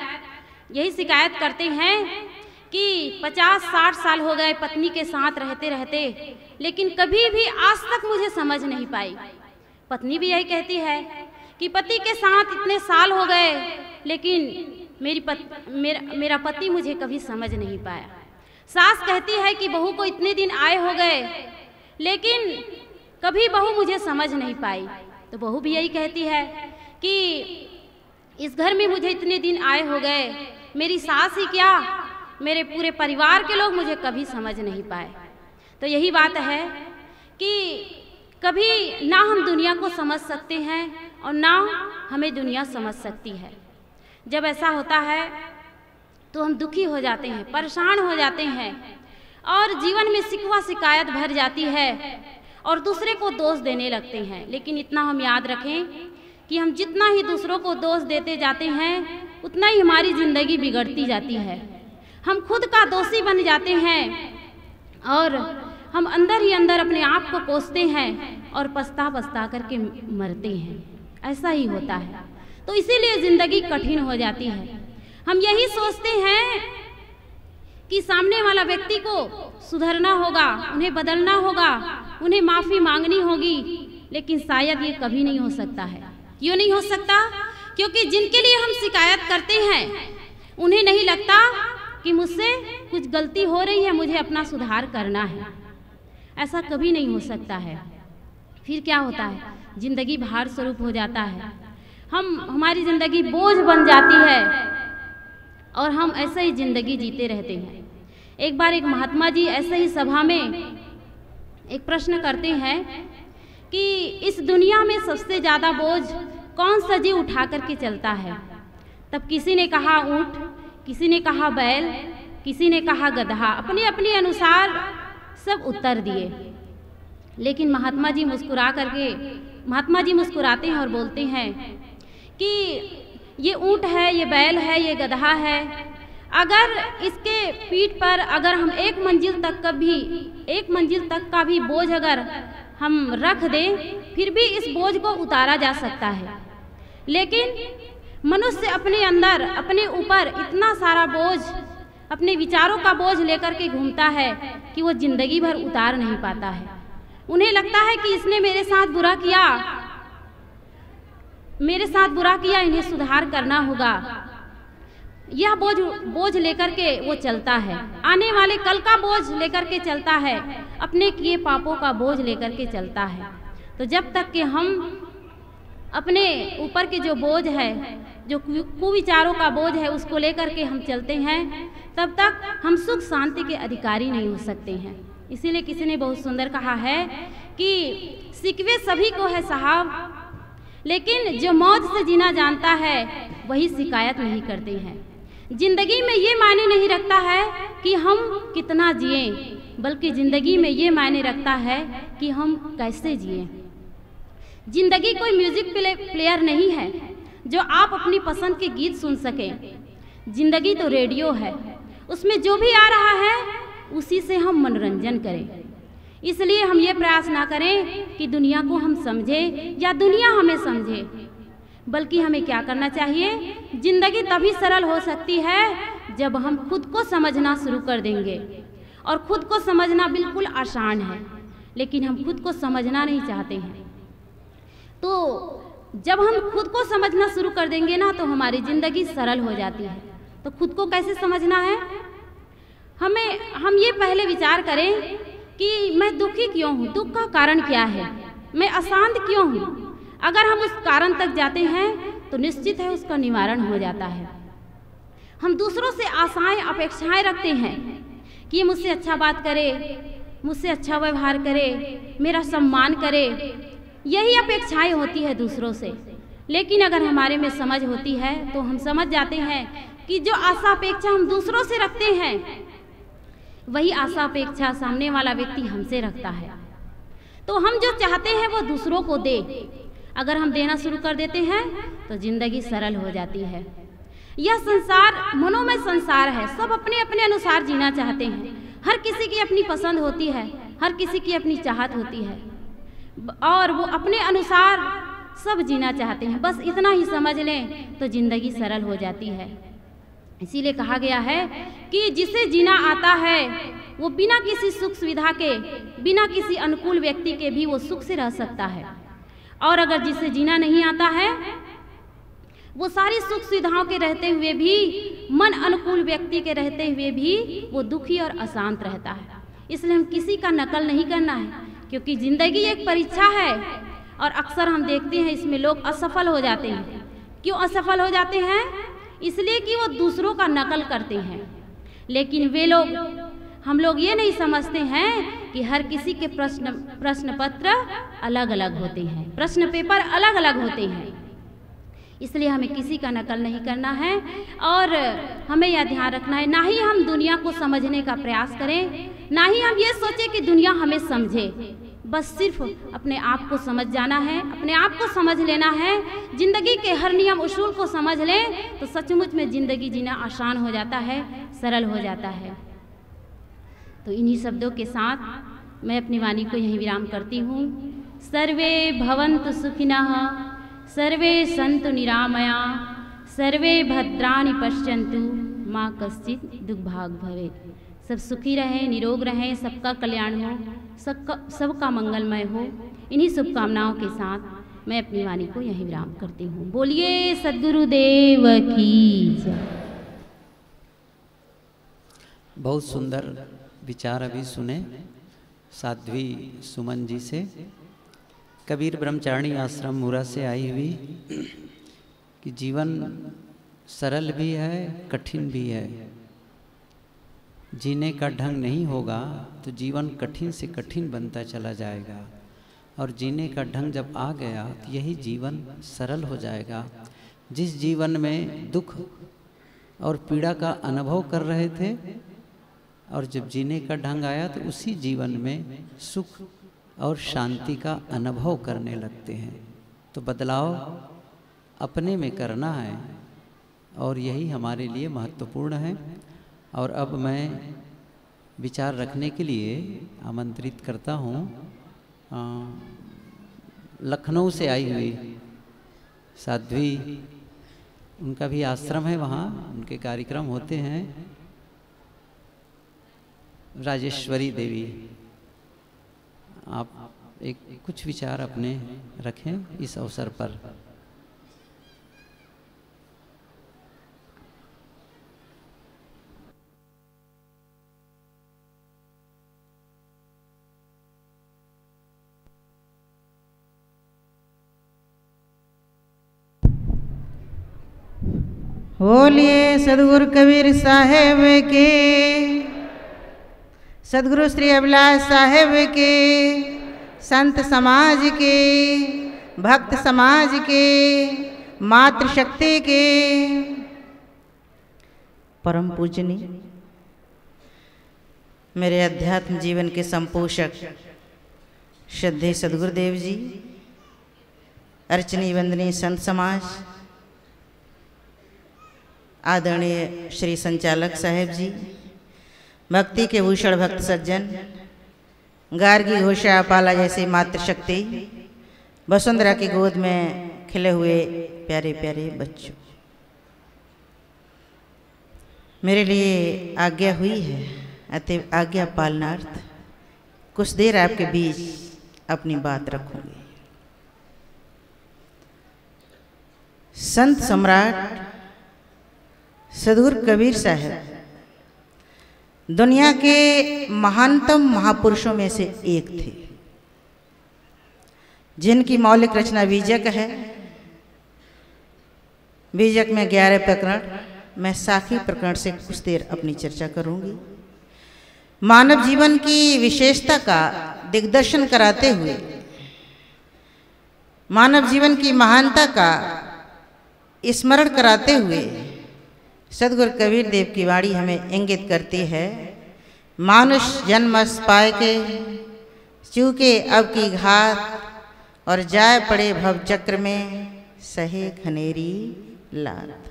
शिकायत करते हैं कि 50-60 साल हो गए पत्नी के साथ रहते रहते, लेकिन कभी भी आज तक मुझे समझ नहीं पाई। पत्नी भी यही कहती है कि पति के साथ इतने साल हो गए लेकिन मेरा पति मुझे कभी समझ नहीं पाया। सास कहती है कि बहू को इतने दिन आए हो गए लेकिन कभी बहू मुझे समझ नहीं पाई। तो बहू भी यही कहती है कि इस घर में मुझे इतने दिन आए हो गए, मेरी सास ही क्या मेरे पूरे परिवार के लोग मुझे कभी समझ नहीं पाए। तो यही बात है कि कभी ना हम दुनिया को समझ सकते हैं और ना हमें दुनिया समझ सकती है। जब ऐसा होता है तो हम दुखी हो जाते हैं, परेशान हो जाते हैं और जीवन में शिकवा शिकायत भर जाती है और दूसरे को दोष देने लगते हैं। लेकिन इतना हम याद रखें कि हम जितना ही दूसरों को दोष देते जाते हैं उतना ही हमारी ज़िंदगी बिगड़ती जाती है। हम खुद का दोषी बन जाते हैं और हम अंदर ही अंदर अपने आप को कोसते हैं और पछता करके मरते हैं। ऐसा ही होता है। तो इसीलिए ज़िंदगी कठिन हो जाती है। हम यही सोचते हैं कि सामने वाला व्यक्ति को सुधरना होगा, उन्हें बदलना होगा, उन्हें माफ़ी मांगनी होगी, लेकिन शायद ये कभी नहीं हो सकता है। क्यों नहीं हो सकता? क्योंकि जिनके लिए हम शिकायत करते हैं उन्हें नहीं लगता कि मुझसे कुछ गलती हो रही है, मुझे अपना सुधार करना है। ऐसा कभी नहीं हो सकता है। फिर क्या होता है? जिंदगी भार स्वरूप हो जाता है। हमारी ज़िंदगी बोझ बन जाती है और हम ऐसे ही ज़िंदगी जीते रहते हैं। एक बार एक महात्मा जी ऐसे ही सभा में एक प्रश्न करते हैं कि इस दुनिया में सबसे ज़्यादा बोझ कौन सा जीव उठा करके चलता है? तब किसी ने कहा ऊँट, किसी ने कहा बैल, किसी ने कहा गधा। अपने अपने अनुसार सब उत्तर दिए। लेकिन महात्मा जी मुस्कुराते हैं और बोलते हैं कि ये ऊँट है, ये बैल है, ये गधा है। अगर इसके पीठ पर अगर हम एक मंजिल तक का भी बोझ अगर हम रख दें फिर भी इस बोझ को उतारा जा सकता है। लेकिन मनुष्य अपने अंदर अपने ऊपर इतना सारा बोझ, अपने विचारों का बोझ लेकर के घूमता है कि वो जिंदगी भर उतार नहीं पाता है। उन्हें लगता है कि इसने मेरे साथ बुरा किया, इन्हें सुधार करना होगा। यह बोझ लेकर के वो चलता है, आने वाले कल का बोझ लेकर के चलता है, अपने किए पापों का बोझ लेकर के चलता है। तो जब तक कि हम अपने ऊपर के जो बोझ है, जो कुविचारों का बोझ है, उसको लेकर के हम चलते हैं, तब तक हम सुख शांति के अधिकारी नहीं हो सकते हैं। इसीलिए किसी ने बहुत सुंदर कहा है कि सिकवे सभी को है साहब, लेकिन जो मौज से जीना जानता है वही शिकायत नहीं करते हैं। जिंदगी में ये मायने नहीं रखता है कि हम कितना जिए, बल्कि जिंदगी में ये मायने रखता है कि हम कैसे जिए। जिंदगी कोई म्यूजिक प्लेयर नहीं है जो आप अपनी पसंद के गीत सुन सकें। जिंदगी तो रेडियो है, उसमें जो भी आ रहा है उसी से हम मनोरंजन करें। इसलिए हम ये प्रयास ना करें कि दुनिया को हम समझें या दुनिया हमें समझे, बल्कि हमें क्या करना चाहिए, जिंदगी तभी सरल हो सकती है जब हम खुद को समझना शुरू कर देंगे। और खुद को समझना बिल्कुल आसान है, लेकिन हम खुद को समझना नहीं चाहते हैं। तो जब हम खुद को समझना शुरू कर देंगे ना, तो हमारी ज़िंदगी सरल हो जाती है। तो खुद को कैसे समझना है, हम ये पहले विचार करें कि मैं दुखी क्यों हूँ, दुख का कारण क्या है, मैं अशांत क्यों हूँ। अगर हम उस कारण तक जाते हैं तो निश्चित है उसका निवारण हो जाता है। हम दूसरों से आशाएं अपेक्षाएं रखते हैं कि ये मुझसे अच्छा बात करे, मुझसे अच्छा व्यवहार करे, मेरा सम्मान करे, यही अपेक्षाएं होती है दूसरों से। लेकिन अगर हमारे में समझ होती है तो हम समझ जाते हैं कि जो आशा अपेक्षा हम दूसरों से रखते हैं, वही आशा अपेक्षा सामने वाला व्यक्ति हमसे रखता है। तो हम जो चाहते हैं वो दूसरों को दे। अगर हम देना शुरू कर देते हैं तो जिंदगी सरल हो जाती है। यह संसार मनोमय संसार है, सब अपने अपने अनुसार जीना चाहते हैं। हर किसी की अपनी पसंद होती है, हर किसी की अपनी चाहत होती है, और वो अपने अनुसार सब जीना चाहते हैं। बस इतना ही समझ लें तो जिंदगी सरल हो जाती है। इसीलिए कहा गया है कि जिसे जीना आता है वो बिना किसी सुख सुविधा के, बिना किसी अनुकूल व्यक्ति के भी वो सुख से रह सकता है। और अगर जिसे जीना नहीं आता है वो सारी सुख सुविधाओं के रहते हुए भी, मन अनुकूल व्यक्ति के रहते हुए भी वो दुखी और अशांत रहता है। इसलिए हम किसी का नकल नहीं करना है, क्योंकि जिंदगी एक परीक्षा है और अक्सर हम देखते हैं इसमें लोग असफल हो जाते हैं। क्यों असफल हो जाते हैं? इसलिए कि वो दूसरों का नकल करते हैं। लेकिन वे लोग, हम लोग ये नहीं समझते हैं कि हर किसी के प्रश्न पत्र अलग अलग होते हैं, प्रश्न पेपर अलग अलग होते हैं। इसलिए हमें किसी का नकल नहीं करना है और हमें यह ध्यान रखना है, ना ही हम दुनिया को समझने का प्रयास करें, ना ही हम ये सोचें कि दुनिया हमें समझे। बस सिर्फ अपने आप को समझ जाना है, अपने आप को समझ लेना है। जिंदगी के हर नियम उसूल को समझ लें तो सचमुच में जिंदगी जीना आसान हो जाता है, सरल हो जाता है। तो इन्हीं शब्दों के साथ मैं अपनी वाणी को यहीं विराम करती हूँ। सर्वे भवन्तु सुखिनः, सर्वे सन्तु निरामया, सर्वे भद्राणि पश्यन्तु, माँ कश्चित् दुर्भाग् भवेत्। सब सुखी रहें, निरोग रहें, सबका कल्याण हो, सबका मंगलमय हो। इन्हीं शुभकामनाओं के साथ मैं अपनी वाणी को यहीं विराम करती हूँ। बोलिए सद्गुरुदेव की जय। बहुत सुंदर विचार अभी सुने साध्वी सुमन जी से। कबीर ब्रह्मचारिणी आश्रम मुरा से आई हुई कि जीवन सरल भी है, कठिन भी है। जीने का ढंग नहीं होगा तो जीवन कठिन से कठिन बनता चला जाएगा, और जीने का ढंग जब आ गया तो यही जीवन सरल हो जाएगा। जिस जीवन में दुख और पीड़ा का अनुभव कर रहे थे, और जब जीने का ढंग आया तो उसी जीवन में सुख और शांति का अनुभव करने लगते हैं। तो बदलाव अपने में करना है, और यही हमारे लिए महत्वपूर्ण है। और अब मैं विचार रखने के लिए आमंत्रित करता हूँ लखनऊ से आई हुई साध्वी, उनका भी आश्रम है, वहाँ उनके कार्यक्रम होते हैं, राजेश्वरी देवी। आप कुछ विचार अपने रखें इस अवसर पर। बोलिए सदगुरु कबीर साहेब के, सदगुरु श्री अभिलाष साहेब के, संत समाज के, भक्त समाज के, मातृशक्ति के परम पूजनीय मेरे अध्यात्म जीवन के संपोषक श्रद्धेय सदगुरुदेव जी, अर्चनीय वंदनीय संत समाज, आदरणीय श्री संचालक साहेब जी, भक्ति के भूषण भक्त सज्जन, गार्गी घोषा पाला जैसे मातृशक्ति, वसुंधरा की गोद में खिले हुए प्यारे प्यारे बच्चों, मेरे लिए आज्ञा हुई है, अतः आज्ञा पालनार्थ कुछ देर आपके बीच अपनी बात रखूंगी। संत सम्राट सदगुरु कबीर साहब दुनिया के महानतम महापुरुषों में से एक थे, जिनकी मौलिक रचना बीजक है। बीजक में 11 प्रकरण, मैं साखी प्रकरण से कुछ देर अपनी चर्चा करूंगी। मानव जीवन की विशेषता का दिग्दर्शन कराते हुए, मानव जीवन की महानता का स्मरण कराते हुए सदगुरु कबीर देव की वाणी हमें इंगित करती है, मानुष जन्मस पाए के चूके अब की घात और जाए पड़े भव चक्र में सहे खनेरी लात।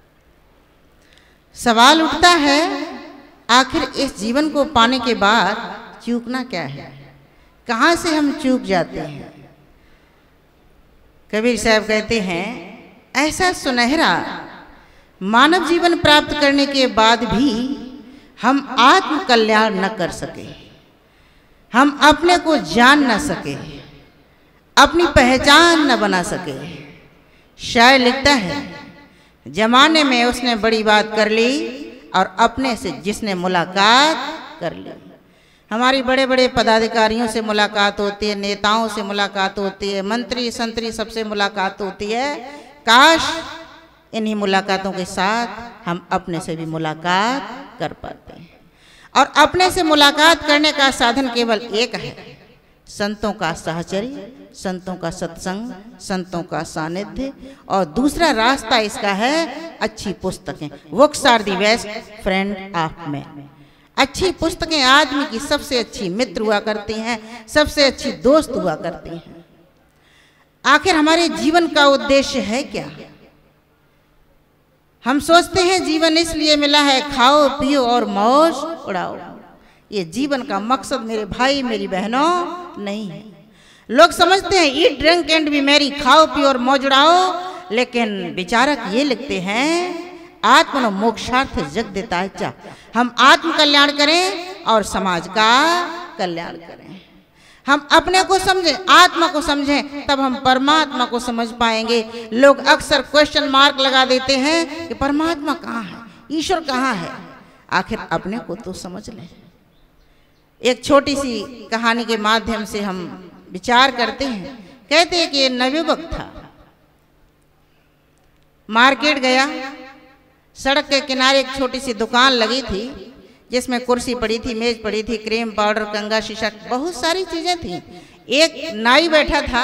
सवाल उठता है, आखिर इस जीवन को पाने के बाद चूकना क्या है, कहाँ से हम चूक जाते हैं। कबीर साहब कहते हैं, ऐसा सुनहरा मानव जीवन प्राप्त करने के बाद भी हम आत्म कल्याण न कर सके, हम अपने को जान न सके, अपनी पहचान न बना सके। शायर लिखता है, जमाने में उसने बड़ी बात कर ली और अपने से जिसने मुलाकात कर ली। हमारी बड़े बड़े पदाधिकारियों से मुलाकात होती है, नेताओं से मुलाकात होती है, मंत्री संतरी सबसे मुलाकात होती है। काश इन्हीं मुलाकातों के साथ हम अपने से भी मुलाकात कर पाते हैं। और अपने से मुलाकात करने का साधन केवल एक है, संतों का साहचर्य, संतों का सत्संग, संतों का सानिध्य। और दूसरा रास्ता इसका है अच्छी पुस्तकें। Books are the best friend of man. अच्छी पुस्तकें आदमी की सबसे अच्छी मित्र हुआ करती हैं, सबसे अच्छी दोस्त हुआ करती हैं। आखिर हमारे जीवन का उद्देश्य है क्या? हम सोचते हैं जीवन इसलिए मिला है खाओ पियो और मौज उड़ाओ। ये जीवन का मकसद मेरे भाई मेरी बहनों नहीं है। लोग समझते हैं eat drink and be merry, खाओ पियो और मौज उड़ाओ, लेकिन विचारक ये लिखते हैं आत्मनो मोक्षार्थ जग देता चा। हम आत्म कल्याण करें और समाज का कल्याण करें। हम अपने को समझें, आत्मा को समझें, तब हम परमात्मा को समझ पाएंगे। लोग अक्सर क्वेश्चन मार्क लगा देते हैं कि परमात्मा कहाँ है, ईश्वर कहाँ है। आखिर अपने को तो समझ लें। एक छोटी सी कहानी के माध्यम से हम विचार करते हैं। कहते हैं कि नवयुवक था, मार्केट गया, सड़क के किनारे एक छोटी सी दुकान लगी थी जिसमें कुर्सी पड़ी थी, मेज पड़ी थी, क्रीम पाउडर कंघा शीशा बहुत सारी चीजें थी। एक नाई बैठा था,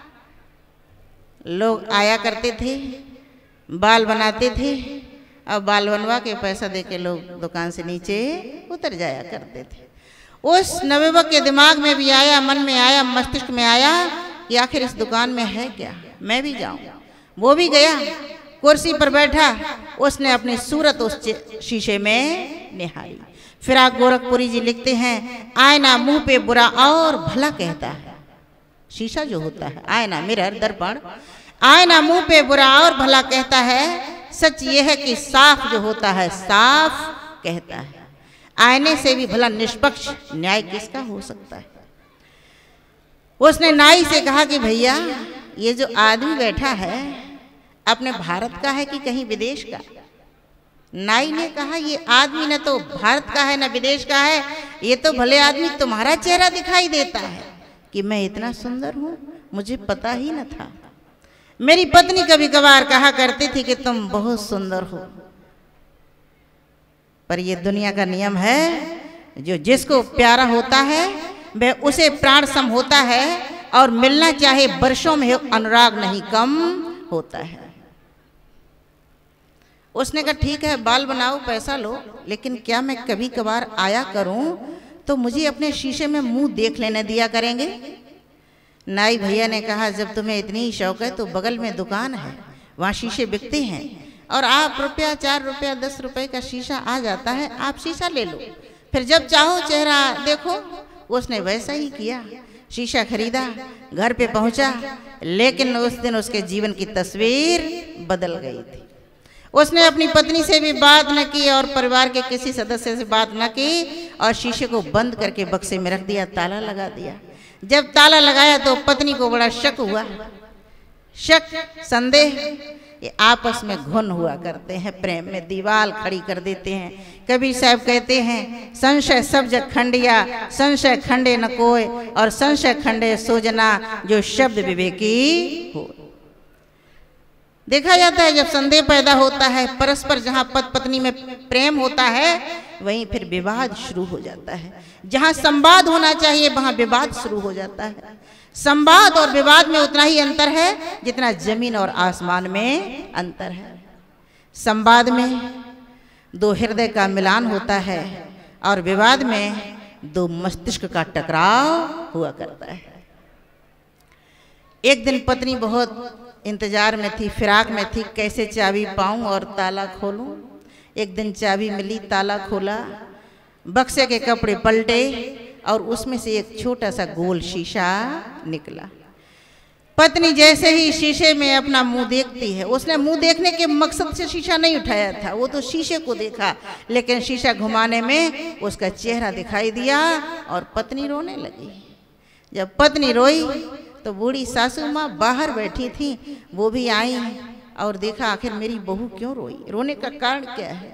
लोग आया करते थे, बाल बनाते थे, अब बाल बनवा के पैसा देके लोग दुकान से नीचे उतर जाया करते थे। उस नवयुवक के दिमाग में भी आया, मन में आया, मस्तिष्क में आया कि आखिर इस दुकान में है क्या, मैं भी जाऊं। वो भी गया, कुर्सी पर बैठा, उसने अपनी सूरत उस शीशे में निहारी। फिराक गोरखपुरी जी लिखते हैं, आईना मुंह पे बुरा और भला कहता है। शीशा जो होता है, आईना, मिरर, दर्पण, आईना मुंह पे बुरा और भला कहता है। सच ये है कि साफ जो होता है साफ कहता है। आईने से भी भला निष्पक्ष न्याय किसका हो सकता है। उसने नाई से कहा कि भैया ये जो आदमी बैठा है अपने भारत का है कि कहीं विदेश का? नाई ने कहा ये आदमी न तो भारत का है न विदेश का है, ये तो भले आदमी तुम्हारा चेहरा दिखाई देता है। कि मैं इतना सुंदर हूँ, मुझे पता ही न था। मेरी पत्नी कभी कभार कहा करती थी कि तुम बहुत सुंदर हो, पर ये दुनिया का नियम है, जो जिसको प्यारा होता है वह उसे प्राण सम होता है, और मिलना चाहे वर्षों में हो, अनुराग नहीं कम होता है। उसने कहा ठीक है बाल बनाओ पैसा लो, लेकिन क्या मैं कभी कभार आया करूं तो मुझे अपने शीशे में मुंह देख लेने दिया करेंगे? नाई भैया ने कहा जब तुम्हें इतनी ही शौक है तो बगल में दुकान है, वहाँ शीशे बिकते हैं, और आप रुपया 4 रुपया 10 रुपए का शीशा आ जाता है, आप शीशा ले लो, फिर जब चाहो चेहरा देखो। उसने वैसा ही किया, शीशा खरीदा, घर पे पहुंचा, लेकिन उस दिन उसके जीवन की तस्वीर बदल गई थी। उसने अपनी पत्नी से भी बात न की और परिवार के किसी सदस्य से बात न की और शीशे को बंद करके बक्से में रख दिया, ताला लगा दिया। जब ताला लगाया तो पत्नी को बड़ा शक हुआ। शक, संदेह, ये आपस में घुन हुआ करते हैं, प्रेम में दीवार खड़ी कर देते हैं। कबीर साहब कहते हैं, संशय सब जग खंडिया, संशय खंडे न कोय, और संशय खंडे सोजना जो शब्द विवेकी हो। देखा जाता है जब संदेह पैदा होता है, परस्पर जहाँ पति पत्नी में प्रेम होता है वहीं फिर विवाद शुरू हो जाता है। जहाँ संवाद होना चाहिए वहाँ विवाद शुरू हो जाता है। संवाद और विवाद में उतना ही अंतर है जितना जमीन और आसमान में अंतर है। संवाद में दो हृदय का मिलान होता है और विवाद में दो मस्तिष्क का टकराव हुआ करता है। एक दिन पत्नी बहुत इंतजार में थी, फिराक में थी, कैसे चाबी पाऊं और ताला खोलूं। एक दिन चाबी मिली, ताला खोला, बक्से के कपड़े पलटे और उसमें से एक छोटा सा गोल शीशा निकला। पत्नी जैसे ही शीशे में अपना मुंह देखती है, उसने मुंह देखने के मकसद से शीशा नहीं उठाया था, वो तो शीशे को देखा, लेकिन शीशा घुमाने में उसका चेहरा दिखाई दिया और पत्नी रोने लगी। जब पत्नी रोई तो बूढ़ी सासू माँ बाहर बैठी थी, वो भी आई और देखा आखिर मेरी बहू क्यों रोई, रोने का कारण क्या है।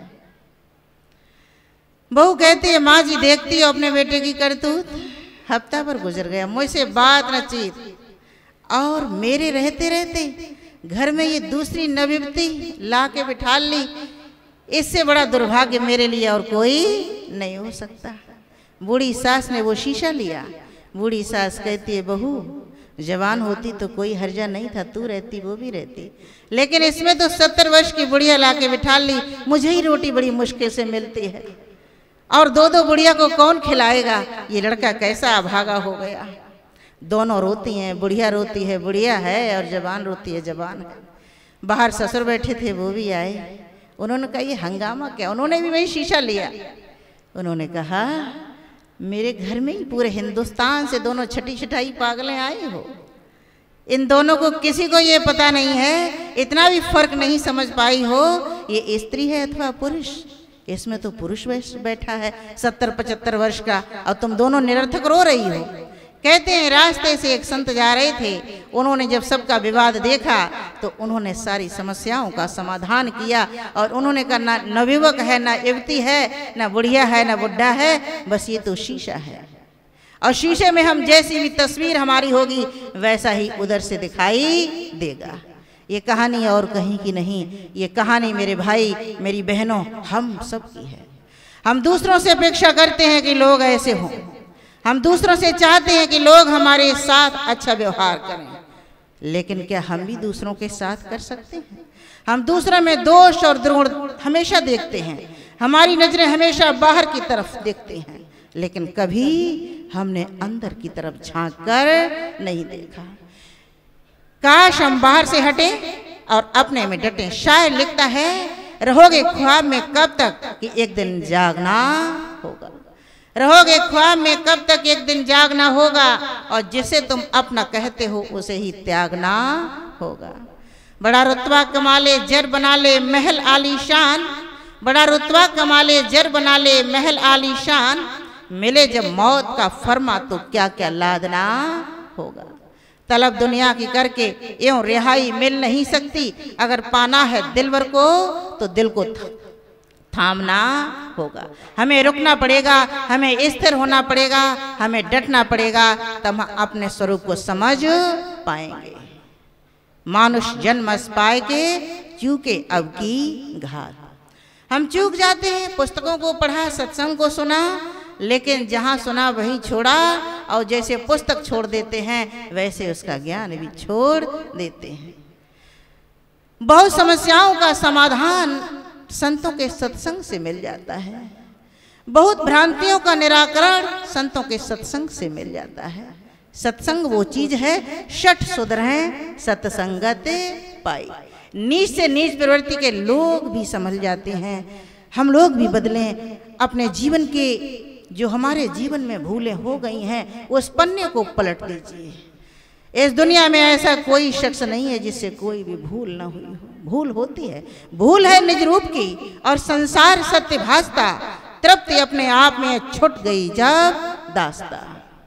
बहू कहती है, माँ जी देखती हो अपने बेटे की करतूत। हफ्ता भर गुजर गया, मुझसे बात न चीत, और मेरे रहते रहते घर में ये दूसरी नविवती ला के बिठा ली। इससे बड़ा दुर्भाग्य मेरे लिए और कोई नहीं हो सकता। बूढ़ी सास ने वो शीशा लिया। बूढ़ी सास कहती है, बहू जवान होती तो कोई हर्जा नहीं था, तू रहती वो भी रहती, लेकिन इसमें तो 70 वर्ष की बुढ़िया लाके बिठा ली। मुझे ही रोटी बड़ी मुश्किल से मिलती है और दो बुढ़िया को कौन खिलाएगा। ये लड़का कैसा अभागा हो गया। दोनों रोती हैं, बुढ़िया रोती है बुढ़िया है और जवान रोती है जवान है। बाहर ससुर बैठे थे, वो भी आए। उन्होंने कहा, ये हंगामा क्या। उन्होंने भी वही शीशा लिया। उन्होंने कहा, मेरे घर में ही पूरे हिंदुस्तान से दोनों छठी छठाई पागलें आई हो, इन दोनों को किसी को ये पता नहीं है, इतना भी फर्क नहीं समझ पाई हो ये स्त्री है अथवा पुरुष। इसमें तो पुरुष बैठा है 70-75 वर्ष का और तुम दोनों निरर्थक रो रही हो। कहते हैं रास्ते से एक संत जा रहे थे, उन्होंने जब सबका विवाद देखा तो उन्होंने सारी समस्याओं का समाधान किया और उन्होंने कहा, ना नवयुवक है, ना युवती है, ना बुढ़िया है, ना बुढ़ा है, बस ये तो शीशा है। और शीशे में हम जैसी भी तस्वीर हमारी होगी वैसा ही उधर से दिखाई देगा। ये कहानी और कहीं की नहीं, ये कहानी मेरे भाई मेरी बहनों हम सब की है। हम दूसरों से अपेक्षा करते हैं कि लोग ऐसे हों, हम दूसरों से चाहते हैं कि लोग हमारे साथ अच्छा व्यवहार करें, लेकिन क्या हम भी दूसरों के साथ कर सकते हैं? हम दूसरों में दोष और द्रोण हमेशा देखते हैं, हमारी नजरें हमेशा बाहर की तरफ देखते हैं, लेकिन कभी हमने अंदर की तरफ झांक कर नहीं देखा। काश हम बाहर से हटे और अपने में डटे। शायर लिखता है, रहोगे ख्वाब में कब तक कि एक दिन जागना होगा। रहोगे ख्वाब में कब तक एक दिन जागना होगा, और जिसे तुम अपना कहते हो उसे ही त्यागना होगा। बड़ा रुतबा कमा ले जर बना ले महल आलीशान, बड़ा रुतबा कमा ले जर बना ले महल आलीशान, मिले जब मौत का फरमा तो क्या क्या लादना होगा। तलब दुनिया की करके यूं रिहाई मिल नहीं सकती, अगर पाना है दिलवर को तो दिल को थामना होगा। हमें रुकना पड़ेगा, हमें स्थिर होना पड़ेगा, हमें डटना पड़ेगा, तब हम अपने स्वरूप को समझ पाएंगे। मानुष जन्म पाए के चूके अब की घात। हम चूक जाते हैं, पुस्तकों को पढ़ा, सत्संग को सुना, लेकिन जहाँ सुना वहीं छोड़ा, और जैसे पुस्तक छोड़ देते हैं वैसे उसका ज्ञान भी छोड़ देते हैं। बहुत समस्याओं का समाधान संतों के सत्संग से मिल जाता है, बहुत भ्रांतियों का निराकरण संतों के सत्संग से मिल जाता है। सत्संग वो चीज है, 6 सुधरें सत्संगत पाई। नीच से नीच प्रवृत्ति के लोग भी संभल जाते हैं। हम लोग भी बदलें, अपने जीवन के जो हमारे जीवन में भूलें हो गई हैं उस पन्ने को पलट दीजिए। इस दुनिया में ऐसा कोई शख्स नहीं है जिससे कोई भी भूल ना हुई हो। भूल होती है, भूल है निज रूप की, और संसार सत्य भासता, तृप्ति अपने आप में छुट गई जब दास्ता।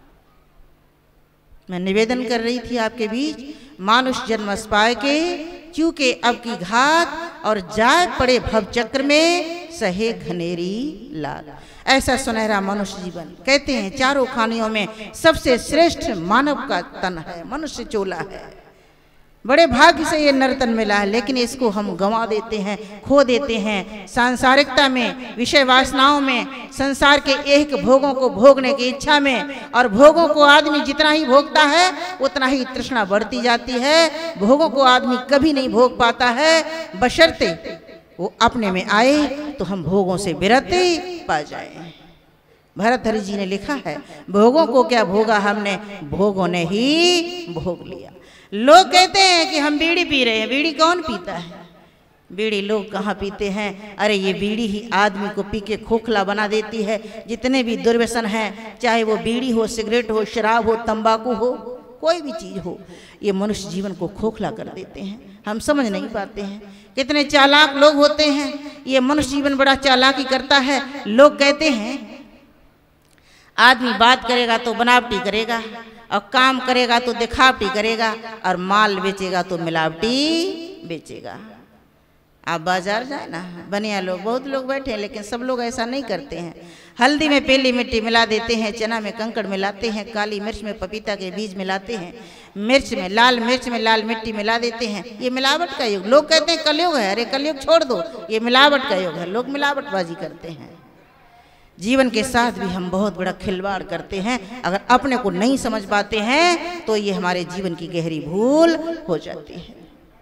मैं निवेदन कर रही थी आपके बीच, मानुष जन्म पाए के चूके अब की घात, और जाए पड़े भव चक्र में सहे घनेरी लाल। ऐसा सुनहरा मनुष्य जीवन, कहते हैं चारों खानियों में सबसे श्रेष्ठ मानव का तन है, मनुष्य चोला है। बड़े भाग्य से ये नर्तन मिला है, लेकिन इसको हम गंवा देते हैं, खो देते हैं सांसारिकता में, विषय वासनाओं में, संसार के एक भोगों को भोगने की इच्छा में। और भोगों को आदमी जितना ही भोगता है उतना ही तृष्णा बढ़ती जाती है। भोगों को आदमी कभी नहीं भोग पाता है, बशर्ते वो अपने में आए तो हम भोगों से विरत पा जाए। भरतहरि जी ने लिखा है, भोगों को क्या भोगा हमने, भोगों ने ही भोग लिया। लोग कहते हैं कि हम बीड़ी पी रहे हैं, बीड़ी कौन पीता है? बीड़ी लोग कहाँ पीते हैं? अरे ये बीड़ी ही आदमी को पी के खोखला बना देती है। जितने भी दुर्व्यसन हैं, चाहे वो बीड़ी हो, सिगरेट हो, शराब हो, तंबाकू हो, कोई भी चीज़ हो, ये मनुष्य जीवन को खोखला कर देते हैं। हम समझ नहीं पाते हैं। कितने चालाक लोग होते हैं, ये मनुष्य जीवन बड़ा चालाकी करता है। लोग कहते हैं आदमी बात करेगा तो बनावटी करेगा, और काम करेगा तो दिखावटी करेगा, और माल बेचेगा तो मिलावटी बेचेगा। आप बाजार जाए ना, बनिया लोग बहुत लोग बैठे हैं, लेकिन सब लोग ऐसा नहीं करते हैं। हल्दी में पीली मिट्टी मिला देते हैं, चना में कंकड़ मिलाते हैं, काली मिर्च में पपीता के बीज मिलाते हैं, मिर्च में लाल मिट्टी मिला देते हैं। ये मिलावट का युग। लोग कहते हैं कलयुग है, अरे कलयुग छोड़ दो, ये मिलावट का युग है। लोग मिलावटबाजी करते हैं। जीवन के साथ भी हम बहुत बड़ा खिलवाड़ करते हैं। अगर अपने को नहीं समझ पाते हैं तो ये हमारे जीवन की गहरी भूल हो जाती है।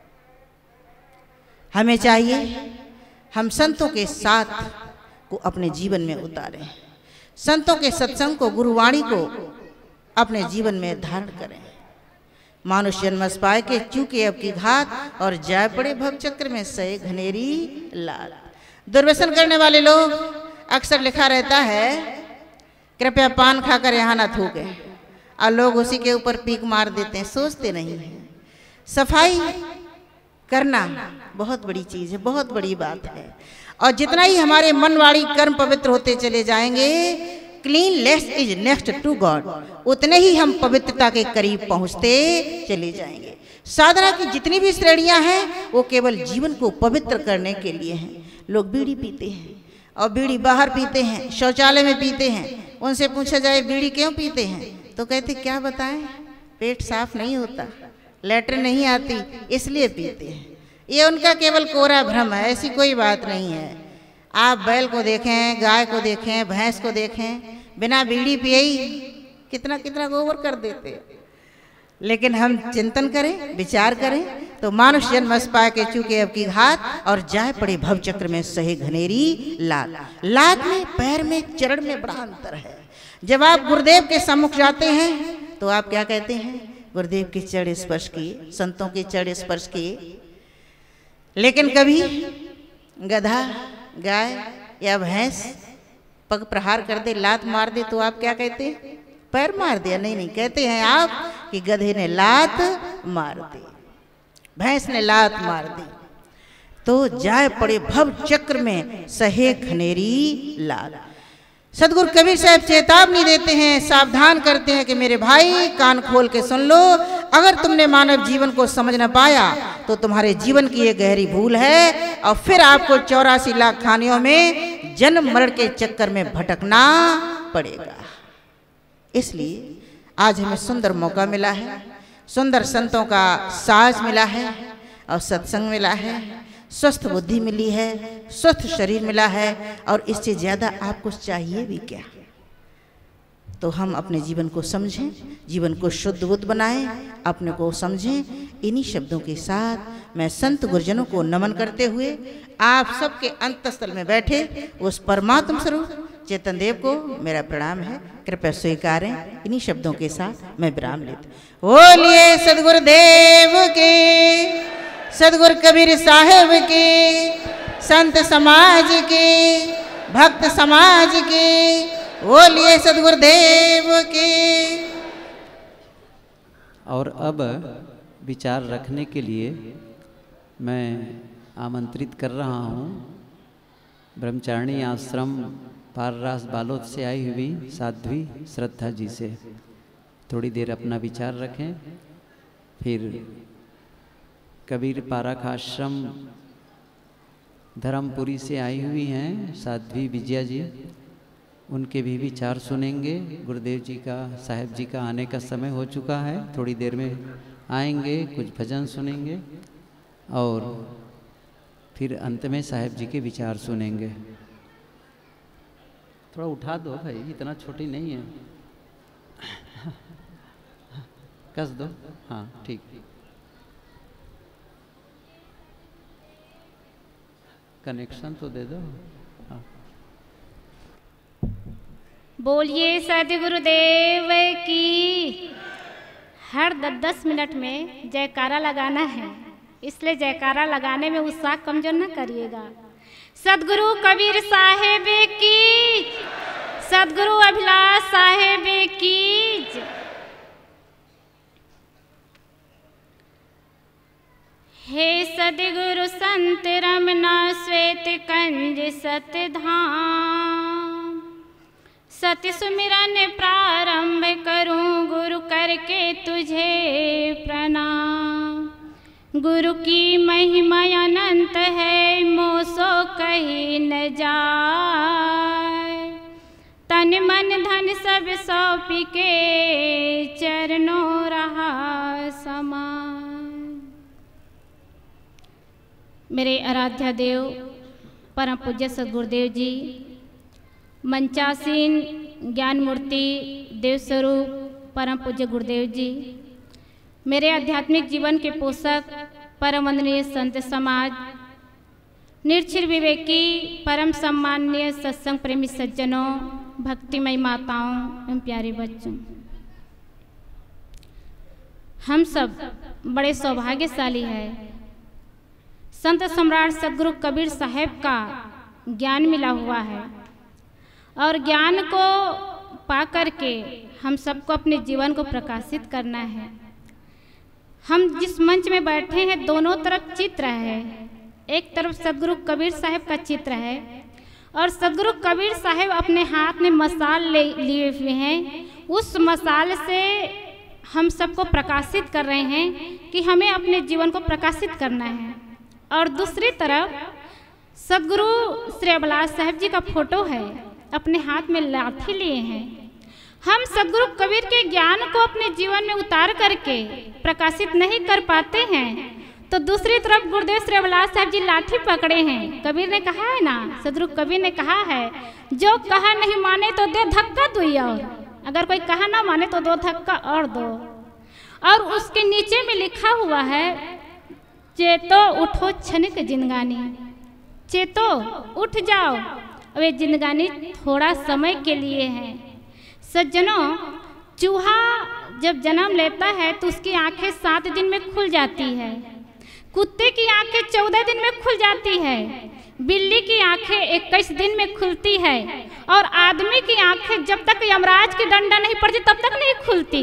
हमें चाहिए हम संतों के साथ को अपने जीवन में उतारें, संतों के सत्संग को, गुरुवाणी को अपने जीवन में धारण करें। मानुष जन्म पाए के चूके अब की घात, और जाए पड़े भव चक्र में सहे घनेरी लाल। दुर्व्यसन करने वाले लोग अक्सर लिखा रहता है, कृपया पान खाकर यहाँ ना थूके, और लोग उसी के ऊपर पीक मार देते हैं, सोचते नहीं हैं। सफाई करना बहुत बड़ी चीज़ है, बहुत बड़ी बात है। और जितना ही हमारे मन वाणी कर्म पवित्र होते चले जाएंगे, cleanliness is next to God, उतने ही हम पवित्रता के करीब पहुंचते चले जाएंगे। साधना की जितनी भी श्रेणियां हैं वो केवल जीवन को पवित्र करने के लिए हैं। लोग बीड़ी पीते हैं, और बीड़ी बाहर पीते हैं, शौचालय में पीते हैं। उनसे पूछा जाए बीड़ी क्यों पीते हैं, तो कहते क्या बताएं, पेट साफ नहीं होता, लेटर नहीं आती, इसलिए पीते हैं। ये उनका केवल कोरा भ्रम है, ऐसी कोई बात नहीं है। आप बैल को देखें, गाय को देखें, भैंस को देखें, बिना बीड़ी पिए ही कितना कितना गोबर कर देते। लेकिन हम चिंतन करें, विचार करें तो मानुष जन्म पाए के चूके अब की घात, और जाए पड़े भव चक्र में सहे घनेरी लाल। लात में, पैर में, चरण में बड़ा अंतर है। जब आप गुरुदेव के सम्मुख जाते हैं तो आप क्या कहते हैं, गुरुदेव के चरण स्पर्श किए, संतों के चरण स्पर्श किए। लेकिन कभी गधा, गाय या भैंस पग प्रहार कर दे, लात मार दे, तो आप क्या कहते हैं, पैर मार दिया? नहीं नहीं, कहते हैं आप कि गधे ने लात मार दी, भैंस ने लात मार दी। तो जाए पड़े भव चक्र में सहे घनेरी लाल। सदगुरु कबीर साहब चेतावनी देते हैं, सावधान करते हैं कि मेरे भाई कान खोल के सुन लो, अगर तुमने मानव जीवन को समझ न पाया तो तुम्हारे जीवन की ये गहरी भूल है, और फिर आपको 84 लाख खानियों में जन्म मरण के चक्कर में भटकना पड़ेगा। इसलिए आज हमें सुंदर मौका मिला है, सुंदर संतों का साज मिला है, और सत्संग मिला है, स्वस्थ बुद्धि मिली है, स्वस्थ शरीर मिला है, और इससे ज़्यादा आपको चाहिए भी क्या। तो हम अपने जीवन को समझें, जीवन को शुद्ध बुद्ध बनाएं, अपने को समझें। इन्हीं शब्दों के साथ मैं संत गुरुजनों को नमन करते हुए आप सबके अंतस्थल में बैठे उस परमात्म स्वरूप चेतन देव को मेरा प्रणाम है, कृपया स्वीकारें। इन्हीं शब्दों के साथ मैं विराम लेती। बोलिए सदगुरुदेव के, सदगुरु कबीर साहेब की, संत समाज की, भक्त समाज की, बोलिए सदगुरुदेव की। और अब विचार रखने के लिए मैं आमंत्रित कर रहा हूँ ब्रह्मचारिणी आश्रम पाररास बालोद से आई हुई साध्वी श्रद्धा जी से। थोड़ी देर अपना विचार रखें। फिर कबीर पारक आश्रम धर्मपुरी से आई हुई हैं साध्वी विजया जी, उनके भी विचार सुनेंगे। गुरुदेव जी का, साहेब जी का आने का समय हो चुका है, थोड़ी देर में आएंगे, कुछ भजन सुनेंगे और फिर अंत में साहेब जी के विचार सुनेंगे। थोड़ा उठा दो भाई, इतना छोटी नहीं है, कस दो। हाँ ठीक। कनेक्शन तो दे दो। हाँ। बोलिए सद्गुरुदेव की। हर 10 मिनट में जयकारा लगाना है, इसलिए जयकारा लगाने में उत्साह कमजोर न करिएगा। सद्गुरु कबीर साहेब की, सद्गुरु अभिलाष साहेब की। हे सद्गुरु संत रमना श्वेत कंज सतधाम, सत्य सुमिरन प्रारंभ करूं गुरु करके तुझे प्रणाम। गुरु की महिमा अनंत है मोसो कही न जाए, तन मन धन सब सौंप के चरणों रहा समान। मेरे आराध्या देव परम पूज्य सद्गुरुदेव जी, मंचासीन ज्ञान मूर्ति देव स्वरूप परम पूज्य गुरुदेव जी, मेरे आध्यात्मिक जीवन के पोषक परम वंदनीय संत समाज, निर्छिर विवेकी परम सम्माननीय सत्संग प्रेमी सज्जनों, भक्तिमयी माताओं एवं प्यारे बच्चों, हम सब बड़े सौभाग्यशाली हैं। संत सम्राट सद्गुरु कबीर साहेब का ज्ञान मिला हुआ है और ज्ञान को पा करके हम सबको अपने जीवन को प्रकाशित करना है। हम जिस मंच में बैठे हैं दोनों तरफ चित्र है, एक तरफ सद्गुरु कबीर साहेब का चित्र है और सद्गुरु कबीर साहेब अपने हाथ में मशाल लिए हुए हैं। उस मशाल से हम सबको प्रकाशित कर रहे हैं कि हमें अपने जीवन को प्रकाशित करना है। और दूसरी तरफ सद्गुरु श्री अभिलाष साहेब जी का फोटो है, अपने हाथ में लाठी लिए हैं। हम सद्गुरु कबीर के ज्ञान को अपने जीवन में उतार करके प्रकाशित नहीं कर पाते हैं, तो दूसरी तरफ गुरुदेव श्री अभिलाष साहेब जी लाठी पकड़े हैं। कबीर ने कहा है ना, सद्गुरु कबीर ने कहा है, जो कहा नहीं माने तो दे धक्का दो, और अगर कोई कहा ना माने तो 2 धक्का और दो। और उसके नीचे में लिखा हुआ है, चेतो उठो क्षणिक जिंदगानी, चेतो उठ जाओ, अब ये जिंदगानी थोड़ा समय के लिए है। सज्जनों, चूहा जब जन्म लेता है तो उसकी आंखें 7 दिन में खुल जाती है, कुत्ते की आंखें 14 दिन में खुल जाती है, बिल्ली की आंखें 21 दिन में खुलती है और आदमी की आंखें जब तक यमराज की डंडा नहीं पड़ती तब तक नहीं खुलती।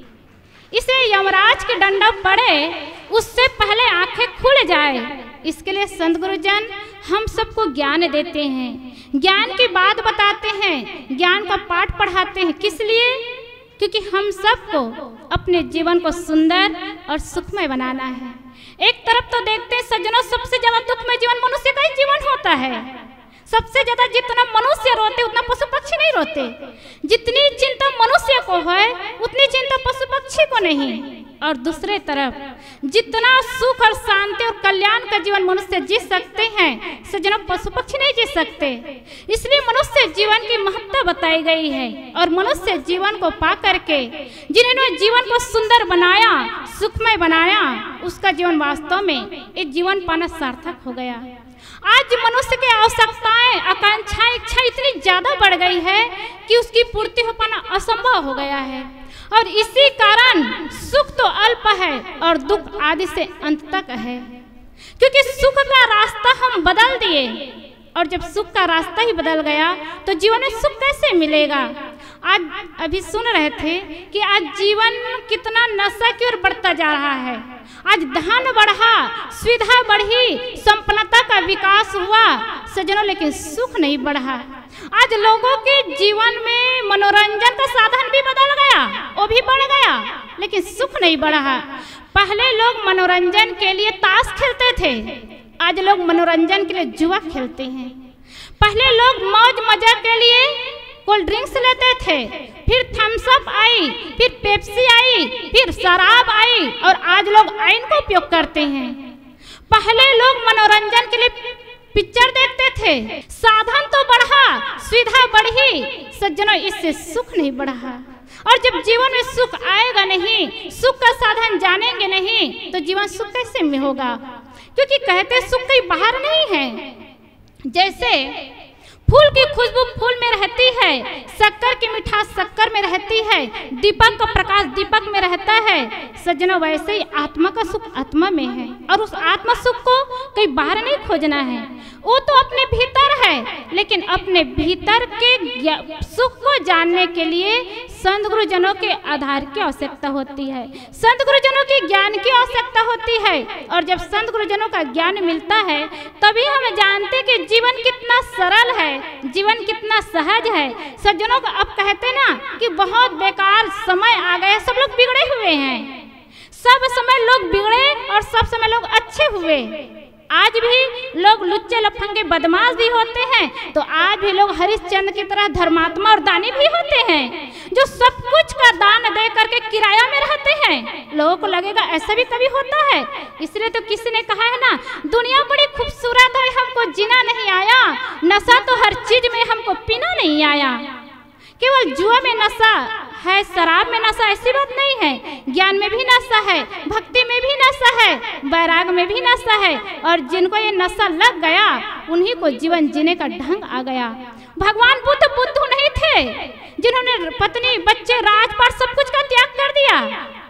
इसे यमराज की डंडा पड़े उससे पहले आंखें खुल जाए, इसके लिए संत गुरुजन हम सबको ज्ञान देते हैं, ज्ञान की बात बताते हैं, ज्ञान का पाठ पढ़ाते हैं। किस लिए? क्योंकि हम सबको अपने जीवन को सुंदर और सुखमय बनाना है। एक तरफ तो देखते हैं सज्जनों, सबसे ज्यादा दुखमय जीवन मनुष्य का ही जीवन होता है। सबसे ज्यादा जितना मनुष्य रोते उतना पशु पक्षी नहीं रोते। जितनी चिंता मनुष्य को है उतनी चिंता पशु पक्षी को नहीं। और दूसरे तरफ जितना सुख और शांति और कल्याण का जीवन मनुष्य जी सकते हैं, सज्जनों पशु पक्षी नहीं जी सकते। इसलिए मनुष्य जीवन की महत्ता बताई गई है और मनुष्य जीवन को पा करके जिन्होंने जीवन को सुंदर बनाया, सुखमय बनाया, उसका जीवन वास्तव में एक जीवन पाना सार्थक हो गया। आज मनुष्य की आवश्यकताएं, आकांक्षाएं, इच्छा इतनी ज्यादा बढ़ गई है कि उसकी पूर्ति हो पाना असंभव हो गया है और इसी कारण सुख तो अल्प है और दुख आदि से अंत तक है। क्योंकि सुख का रास्ता हम बदल दिए, और जब सुख का रास्ता ही बदल गया तो जीवन में सुख कैसे मिलेगा। आज अभी सुन रहे थे कि आज जीवन कितना नशा की ओर बढ़ता जा रहा है। आज धन बढ़ा, सुविधा बढ़ी, संपन्नता का विकास हुआ सज्जनों, लेकिन सुख नहीं बढ़ा। आज लोगों के जीवन में मनोरंजन का साधन भी बदल गया, वो भी बढ़ गया, लेकिन सुख नहीं बढ़ा। पहले लोग मनोरंजन के लिए ताश खेलते थे, आज लोग मनोरंजन के लिए जुआ खेलते हैं। पहले लोग मौज मजा के लिए कोल्ड ड्रिंक्स लेते थे, फिर थम्स अप आई, फिर पेप्सी आई, फिर शराब आई, और आज लोग आइन का उपयोग करते हैं। पहले लोग मनोरंजन के लिए पिक्चर देखते थे। साधन तो बढ़ा, सुविधा बढ़ी सज्जनों, इससे सुख नहीं बढ़ा। और जब जीवन में सुख आएगा नहीं, सुख का साधन जानेंगे नहीं, तो जीवन सुख कैसे में होगा। क्योंकि कहते सुख कहीं बाहर नहीं है। जैसे फूल की खुशबू फूल में रहती है, शक्कर की मिठास शक्कर में रहती है, दीपक का प्रकाश दीपक में रहता है सज्जनों, वैसे ही आत्मा का सुख आत्मा में है। और उस आत्मा सुख को कहीं बाहर नहीं खोजना है, वो तो अपने भीतर है। लेकिन अपने भीतर के सुख को जानने के लिए संत गुरुजनों के आधार की आवश्यकता होती है, संत गुरुजनों के ज्ञान की आवश्यकता होती है। और जब संत गुरुजनों का ज्ञान मिलता है तभी हम जानते कि जीवन कितना सरल है, जीवन कितना सहज है सज्जनों। को अब कहते ना कि बहुत बेकार समय आ गए, सब लोग बिगड़े हुए हैं, सब समय लोग बिगड़े और सब समय लोग अच्छे हुए। आज भी लोग लुच्चे लफंगे बदमाश भी होते हैं, तो आज भी लोग हरिश्चंद्र की तरह धर्मात्मा और दानी भी होते हैं, जो सब कुछ का दान दे करके किराया में रहते हैं। लोगों को लगेगा ऐसा भी कभी होता है। इसलिए तो किसी ने कहा है ना, दुनिया बड़ी खूबसूरत है, हमको जीना नहीं आया, नशा तो हर चीज में, हमको पीना नहीं आया। केवल जुआ में नशा है, शराब में नशा, ऐसी बात नहीं है। ज्ञान में भी नशा है, भक्ति में भी नशा है, वैराग में भी नशा है। और जिनको ये नशा लग गया उन्हीं को जीवन जीने का ढंग आ गया। भगवान बुद्ध बुद्धू नहीं थे जिन्होंने पत्नी बच्चे राजपाट सब कुछ का त्याग कर दिया।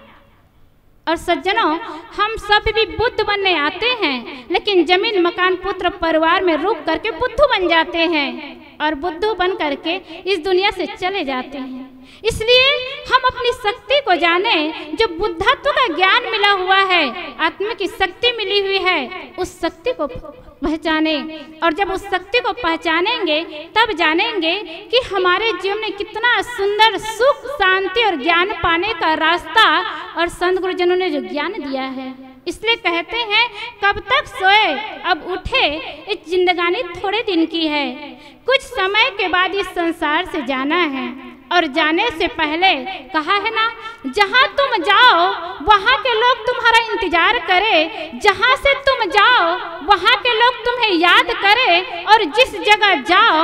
और सज्जनों, हम सब भी बुद्ध बनने आते हैं, लेकिन जमीन मकान पुत्र परिवार में रुक करके बुद्धू बन जाते हैं और बुद्धू बन करके इस दुनिया से चले जाते हैं। इसलिए हम अपनी शक्ति को जाने, जो बुद्धत्व का ज्ञान मिला हुआ है, आत्मा की शक्ति मिली हुई है, उस शक्ति को पहचाने। और जब उस शक्ति को पहचानेंगे तब जानेंगे कि हमारे जीवन में कितना सुंदर सुख शांति और ज्ञान पाने का रास्ता और संत गुरुजनों ने जो ज्ञान दिया है। इसलिए कहते हैं कब तक सोए अब उठे, इस जिंदगानी थोड़े दिन की है, कुछ समय के बाद इस संसार से जाना है। और जाने से पहले कहा है ना, जहाँ तुम जाओ वहाँ के लोग तुम्हारा इंतजार करें, जहाँ से तुम जाओ वहाँ के लोग तुम्हें याद करें, और जिस जगह जाओ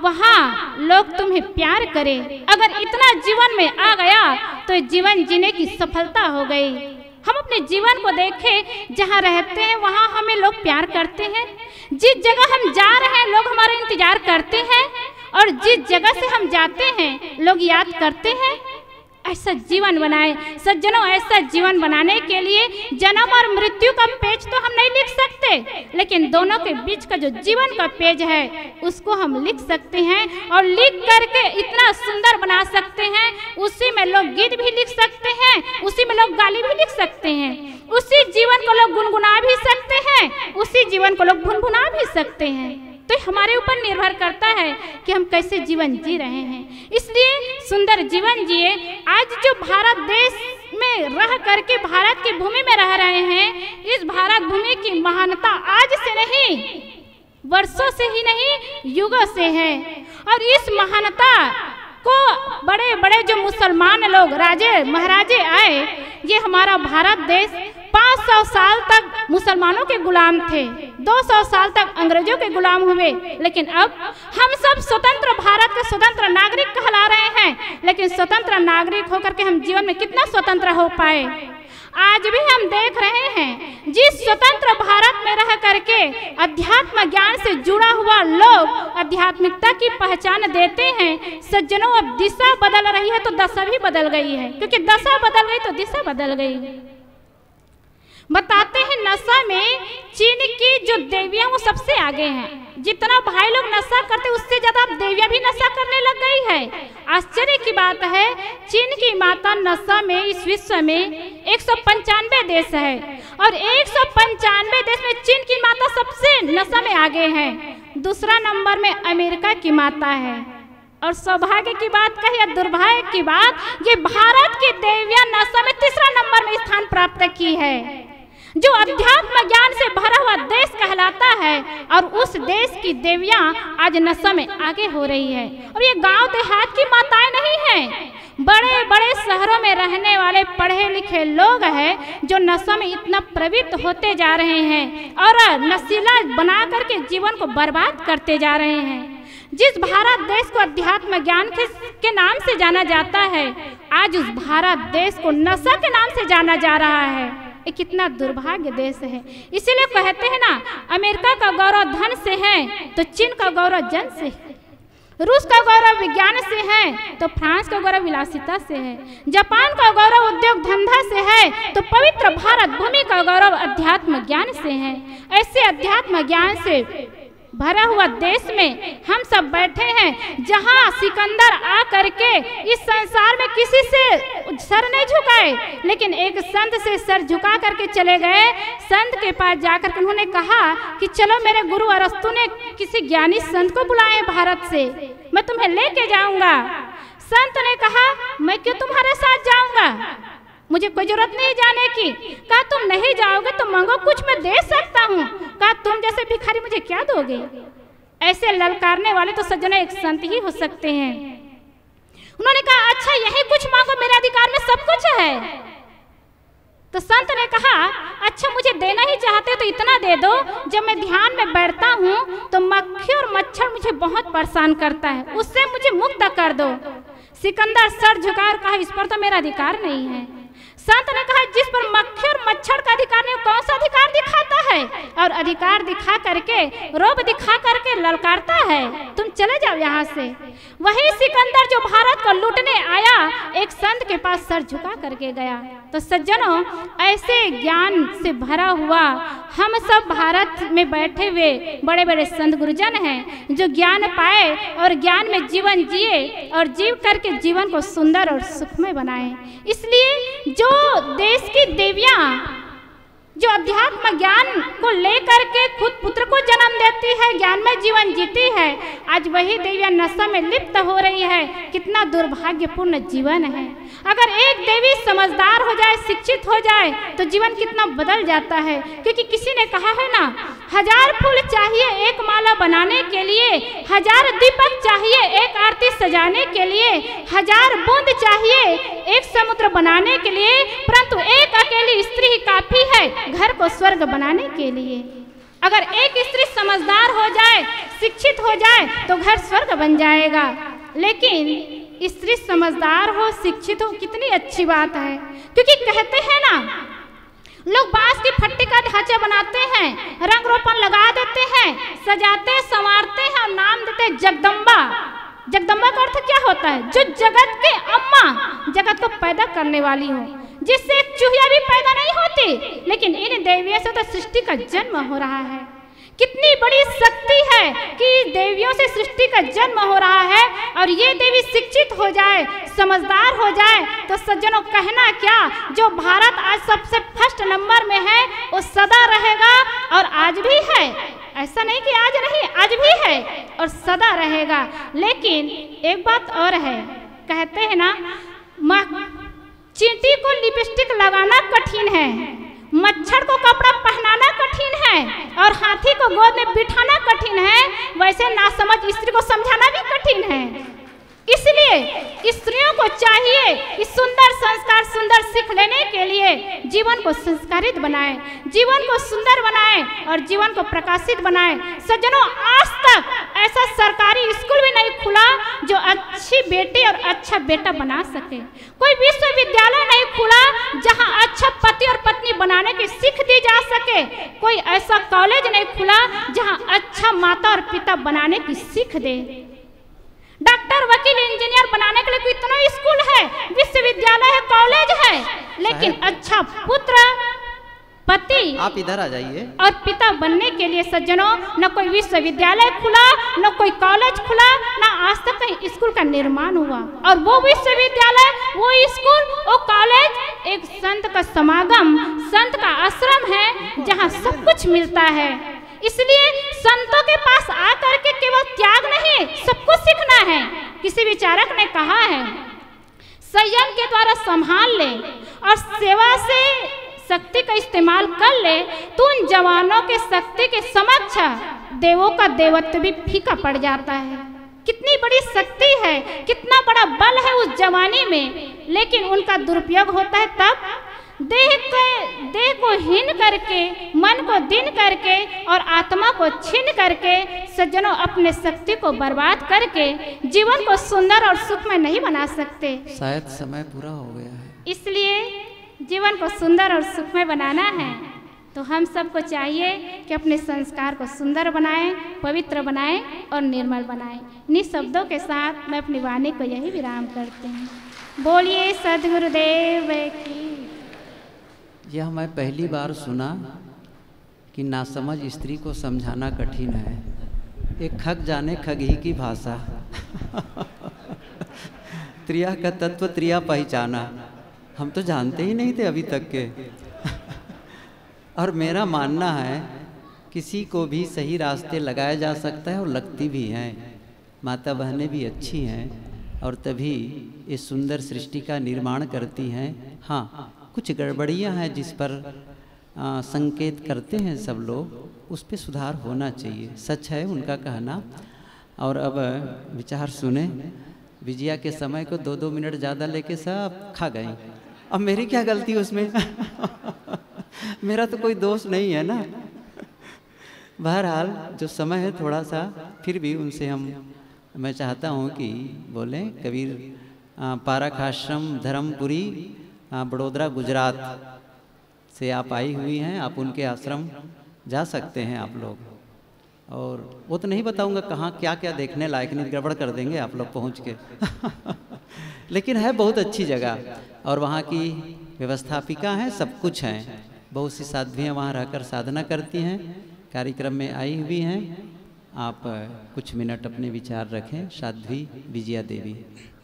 वहाँ लोग तुम्हें प्यार करें। अगर इतना जीवन में आ गया तो जीवन जीने की सफलता हो गई। हम अपने जीवन को देखें, जहाँ रहते हैं वहाँ हमें लोग प्यार करते हैं, जिस जगह हम जा रहे हैं लोग हमारा इंतजार करते हैं, और जिस जगह से हम जाते हैं लोग याद करते हैं। ऐसा जीवन बनाए सज्जनों। ऐसा जीवन बनाने के लिए जन्म और मृत्यु का पेज तो हम नहीं लिख सकते, लेकिन दोनों के बीच का जो जीवन का पेज है उसको हम लिख सकते हैं, और लिख करके इतना सुंदर बना सकते हैं। उसी में लोग गीत भी लिख सकते हैं, उसी में लोग गाली भी लिख सकते हैं, उसी जीवन को लोग गुनगुना भी सकते हैं, उसी जीवन को लोग भुनभुना भी सकते हैं। तो हमारे ऊपर निर्भर करता है कि हम कैसे जीवन जी रहे हैं। इसलिए सुंदर जीवन जिए। आज जो भारत देश में रह करके भारत की भूमि में रह रहे हैं, इस भारत भूमि की महानता आज से नहीं, वर्षों से ही नहीं, युगों से है। और इस महानता को बड़े बड़े जो मुसलमान लोग राजे महाराजे आए, ये हमारा भारत देश 500 साल तक मुसलमानों के गुलाम थे, 200 साल तक अंग्रेजों के गुलाम हुए, लेकिन अब हम सब स्वतंत्र भारत के स्वतंत्र नागरिक कहला रहे हैं। लेकिन स्वतंत्र नागरिक होकर के हम जीवन में कितना स्वतंत्र हो पाए। आज भी हम देख रहे हैं, जिस स्वतंत्र भारत में रह करके अध्यात्म ज्ञान से जुड़ा हुआ लोग आध्यात्मिकता की पहचान देते हैं, सज्जनों अब दिशा बदल रही है तो दशा भी बदल गई है, क्योंकि दशा बदल गई तो दिशा बदल गई। बताते हैं नशा में चीनी जो देवियां वो सबसे आगे हैं। जितना भाई लोग नशा करते उससे ज्यादा अब देवियां भी नशा करने लग गई है। आश्चर्य की बात है, चीन की माता नशा में इस विश्व में 195 देश है और 195 देश में चीन की माता सबसे नशा में आगे है। दूसरा नंबर में अमेरिका की माता है। और सौभाग्य की बात कही या दुर्भाग्य की बात, ये भारत की देवियां नशा में तीसरा नंबर में स्थान प्राप्त की है। जो अध्यात्म ज्ञान से भरा हुआ देश कहलाता है और उस देश की देवियां आज नशा में आगे हो रही है। और ये गांव देहात की माताएं नहीं हैं, बड़े बड़े शहरों में रहने वाले पढ़े लिखे लोग हैं जो नशा में इतना प्रवृत्त होते जा रहे हैं और नशीला बना करके जीवन को बर्बाद करते जा रहे हैं। जिस भारत देश को अध्यात्म ज्ञान के नाम से जाना जाता है, आज उस भारत देश को नशा के नाम से जाना जा रहा है। ये कितना दुर्भाग्य देश है। इसीलिए कहते हैं ना, अमेरिका का गौरव धन से है तो चीन का गौरव जन से है, रूस का गौरव विज्ञान से है तो फ्रांस का गौरव विलासिता से है, जापान का गौरव उद्योग धंधा से है तो पवित्र भारत भूमि का गौरव अध्यात्म ज्ञान से है। ऐसे अध्यात्म ज्ञान से भरा हुआ देश में हम सब बैठे हैं, जहां सिकंदर आ करके इस संसार में किसी से सर नहीं झुकाए, लेकिन एक संत से सर झुका करके चले गए। संत के पास जाकर उन्होंने कहा कि चलो मेरे गुरु अरस्तु ने किसी ज्ञानी संत को बुलाए भारत से, मैं तुम्हें लेके जाऊंगा। संत ने कहा मैं क्यों तुम्हारे साथ जाऊंगा, मुझे कोई जरूरत नहीं जाने की। कहा तुम नहीं जाओगे तो मांगो, कुछ मैं दे सकता हूँ। कहा तुम जैसे भिखारी मुझे क्या दोगे। ऐसे ललकारने वाले तो सज्जनों एक संत ही हो सकते हैं। उन्होंने कहा अच्छा यही कुछ मांगो, मेरे अधिकार में सब कुछ है। तो संत ने कहा अच्छा मुझे देना ही चाहते तो इतना दे दो, जब मैं ध्यान में बैठता हूँ तो मक्खी और मच्छर मुझे बहुत परेशान करता है, उससे मुझे मुक्त कर दो। सिकंदर सर झुकाकर कहा इस पर तो मेरा अधिकार नहीं है। संत ने कहा जिस पर मक्खी और मच्छर का अधिकार नहीं, कौन सा अधिकार दिखाता है, और अधिकार दिखा करके रोब दिखा करके ललकारता है, तुम चले जाओ यहाँ से। वही सिकंदर जो भारत को लूटने आया एक संत के पास सर झुका करके गया। तो सज्जनों ऐसे ज्ञान से भरा हुआ हम सब भारत में बैठे हुए बड़े बड़े संत गुरुजन हैं जो ज्ञान पाए और ज्ञान में जीवन जिए और जीव करके जीवन को सुंदर और सुखमय बनाए। इसलिए जो देश की देवियां जो अध्यात्म ज्ञान को लेकर के खुद पुत्र को जन्म देती है, ज्ञान में जीवन जीती है, आज वही देवियां नशा में लिप्त हो रही है। कितना दुर्भाग्यपूर्ण जीवन है। अगर एक देवी समझदार हो जाए, शिक्षित हो जाए तो जीवन कितना बदल जाता है। क्योंकि किसी ने कहा है ना, 1000 फूल चाहिए एक माला बनाने के लिए, 1000 दीपक चाहिए एक आरती सजाने के लिए, 1000 बूंद चाहिए एक समुद्र बनाने के लिए, परंतु एक अकेली स्त्री ही काफी है घर को स्वर्ग बनाने के लिए। अगर एक स्त्री समझदार हो जाए, शिक्षित हो जाए तो घर स्वर्ग बन जाएगा। लेकिन स्त्री समझदार हो, शिक्षित हो, कितनी अच्छी बात है। क्योंकि कहते हैं ना, लोग बांस की फट्टी का ढांचा बनाते हैं, रंग रोपण लगा देते हैं, सजाते संवारते हैं और नाम देते हैं जगदम्बा। जगदम्बा का अर्थ क्या होता है? जो जगत के अम्मा, जगत को पैदा करने वाली हो, जिससे एक चूहिया भी पैदा नहीं होती। लेकिन इन देवियों से तो सृष्टि का जन्म हो रहा है। कितनी बड़ी शक्ति है कि देवियों से सृष्टि का जन्म हो रहा है। और ये देवी शिक्षित हो जाए, समझदार हो जाए तो सज्जनों कहना क्या, जो भारत आज सबसे फर्स्ट नंबर में है वो सदा रहेगा और आज भी है। ऐसा नहीं कि आज नहीं, आज भी है और सदा रहेगा। लेकिन एक बात और है, कहते हैं ना, चींटी को लिपस्टिक लगाना कठिन है, मच्छर को कपड़ा पहनाना कठिन है और हाथी को गोद में बिठाना कठिन है, वैसे नासमझ स्त्री को समझाना भी कठिन है। इसलिए स्त्रियों को चाहिए इस सुंदर संस्कार, सुंदर सीख लेने के लिए जीवन को संस्कारित बनाएं, जीवन को सुंदर बनाएं और जीवन को प्रकाशित बनाएं। सज्जनों, आज तक ऐसा सरकारी स्कूल भी नहीं खुला जो अच्छी बेटी और अच्छा बेटा बना सके। कोई विश्वविद्यालय नहीं खुला जहां अच्छा पति और पत्नी बनाने की सीख दी जा सके। कोई ऐसा कॉलेज नहीं खुला जहां अच्छा माता और पिता बनाने की सीख दे। डॉक्टर, वकील, इंजीनियर बनाने के लिए कोई इतना स्कूल है, विश्वविद्यालय है, कॉलेज है, लेकिन अच्छा पुत्र, पति आप इधर आ जाइए। और पिता बनने के लिए सज्जनों न कोई विश्वविद्यालय खुला, न कोई कॉलेज खुला, न आज तक कहीं स्कूल का निर्माण हुआ। और वो विश्वविद्यालय, वो स्कूल, वो कॉलेज एक संत का समागम, संत का आश्रम है जहाँ सब कुछ मिलता है। इसलिए संतों के पास आकर के केवल त्याग नहीं, सब कुछ सीखना है। किसी विचारक ने कहा है, संयम के द्वारा संभाल ले और सेवा से शक्ति का इस्तेमाल कर ले तो उन जवानों के शक्ति के समक्ष देवों का देवत्व भी फीका पड़ जाता है। कितनी बड़ी शक्ति है, कितना बड़ा बल है उस जवानी में, लेकिन उनका दुरुपयोग होता है तब देह को हीन करके, मन को दीन करके और आत्मा को छीन करके सज्जनों अपने शक्ति को बर्बाद करके जीवन को सुंदर और सुखमय नहीं बना सकते। शायद समय पूरा हो गया है। इसलिए जीवन को सुंदर और सुखमय बनाना है तो हम सबको चाहिए कि अपने संस्कार को सुंदर बनाएं, पवित्र बनाएं और निर्मल बनाएं। इन्हीं शब्दों के साथ मैं अपनी वाणी को यही विराम करती हूँ। बोलिए सद्गुरुदेव की। यह मैं पहली बार सुना कि नासमझ स्त्री को समझाना कठिन है। एक खग जाने खगी की भाषा त्रिया का तत्व त्रिया पहचाना, हम तो जानते ही नहीं थे अभी तक के और मेरा मानना है किसी को भी सही रास्ते लगाया जा सकता है और लगती भी हैं। माता बहनें भी अच्छी हैं और तभी इस सुंदर सृष्टि का निर्माण करती हैं। हाँ, कुछ गड़बड़ियाँ हैं जिस पर संकेत करते हैं सब लोग, उस पर सुधार होना चाहिए, सच है उनका कहना। और अब विचार सुने। विजया के समय को 2-2 मिनट ज़्यादा लेके सब खा गई। अब मेरी क्या गलती उसमें मेरा तो कोई दोष नहीं है ना। बहरहाल जो समय है थोड़ा सा, फिर भी उनसे मैं चाहता हूँ कि बोलें। कबीर पारक आश्रम धर्मपुरी बड़ोदरा गुजरात से आप आई हुई हैं, आप उनके आश्रम जा सकते हैं आप लोग। और वो तो नहीं बताऊंगा कहाँ क्या क्या देखने लायक, नहीं गड़बड़ कर देंगे आप लोग पहुँच के लेकिन है बहुत अच्छी जगह और वहाँ की व्यवस्थापिका हैं, सब कुछ हैं। बहुत सी साध्वियाँ वहाँ रहकर साधना करती हैं, कार्यक्रम में आई हुई हैं। आप कुछ मिनट अपने विचार रखें। साध्वी विजया देवी।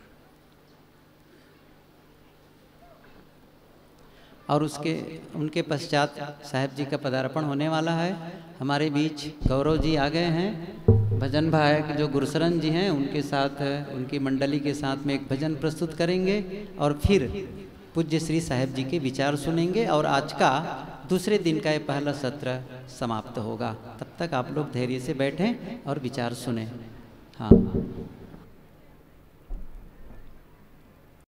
और उनके पश्चात साहब जी का पदार्पण होने वाला है। हमारे बीच गौरव जी आ गए हैं। भजन भाई जो गुरशरण जी हैं उनके साथ, उनकी मंडली के साथ में एक भजन प्रस्तुत करेंगे और फिर पूज्य श्री साहब जी के विचार सुनेंगे और आज का दूसरे दिन का ये पहला सत्र समाप्त होगा। तब तक आप लोग धैर्य से बैठें और विचार सुनें। हाँ।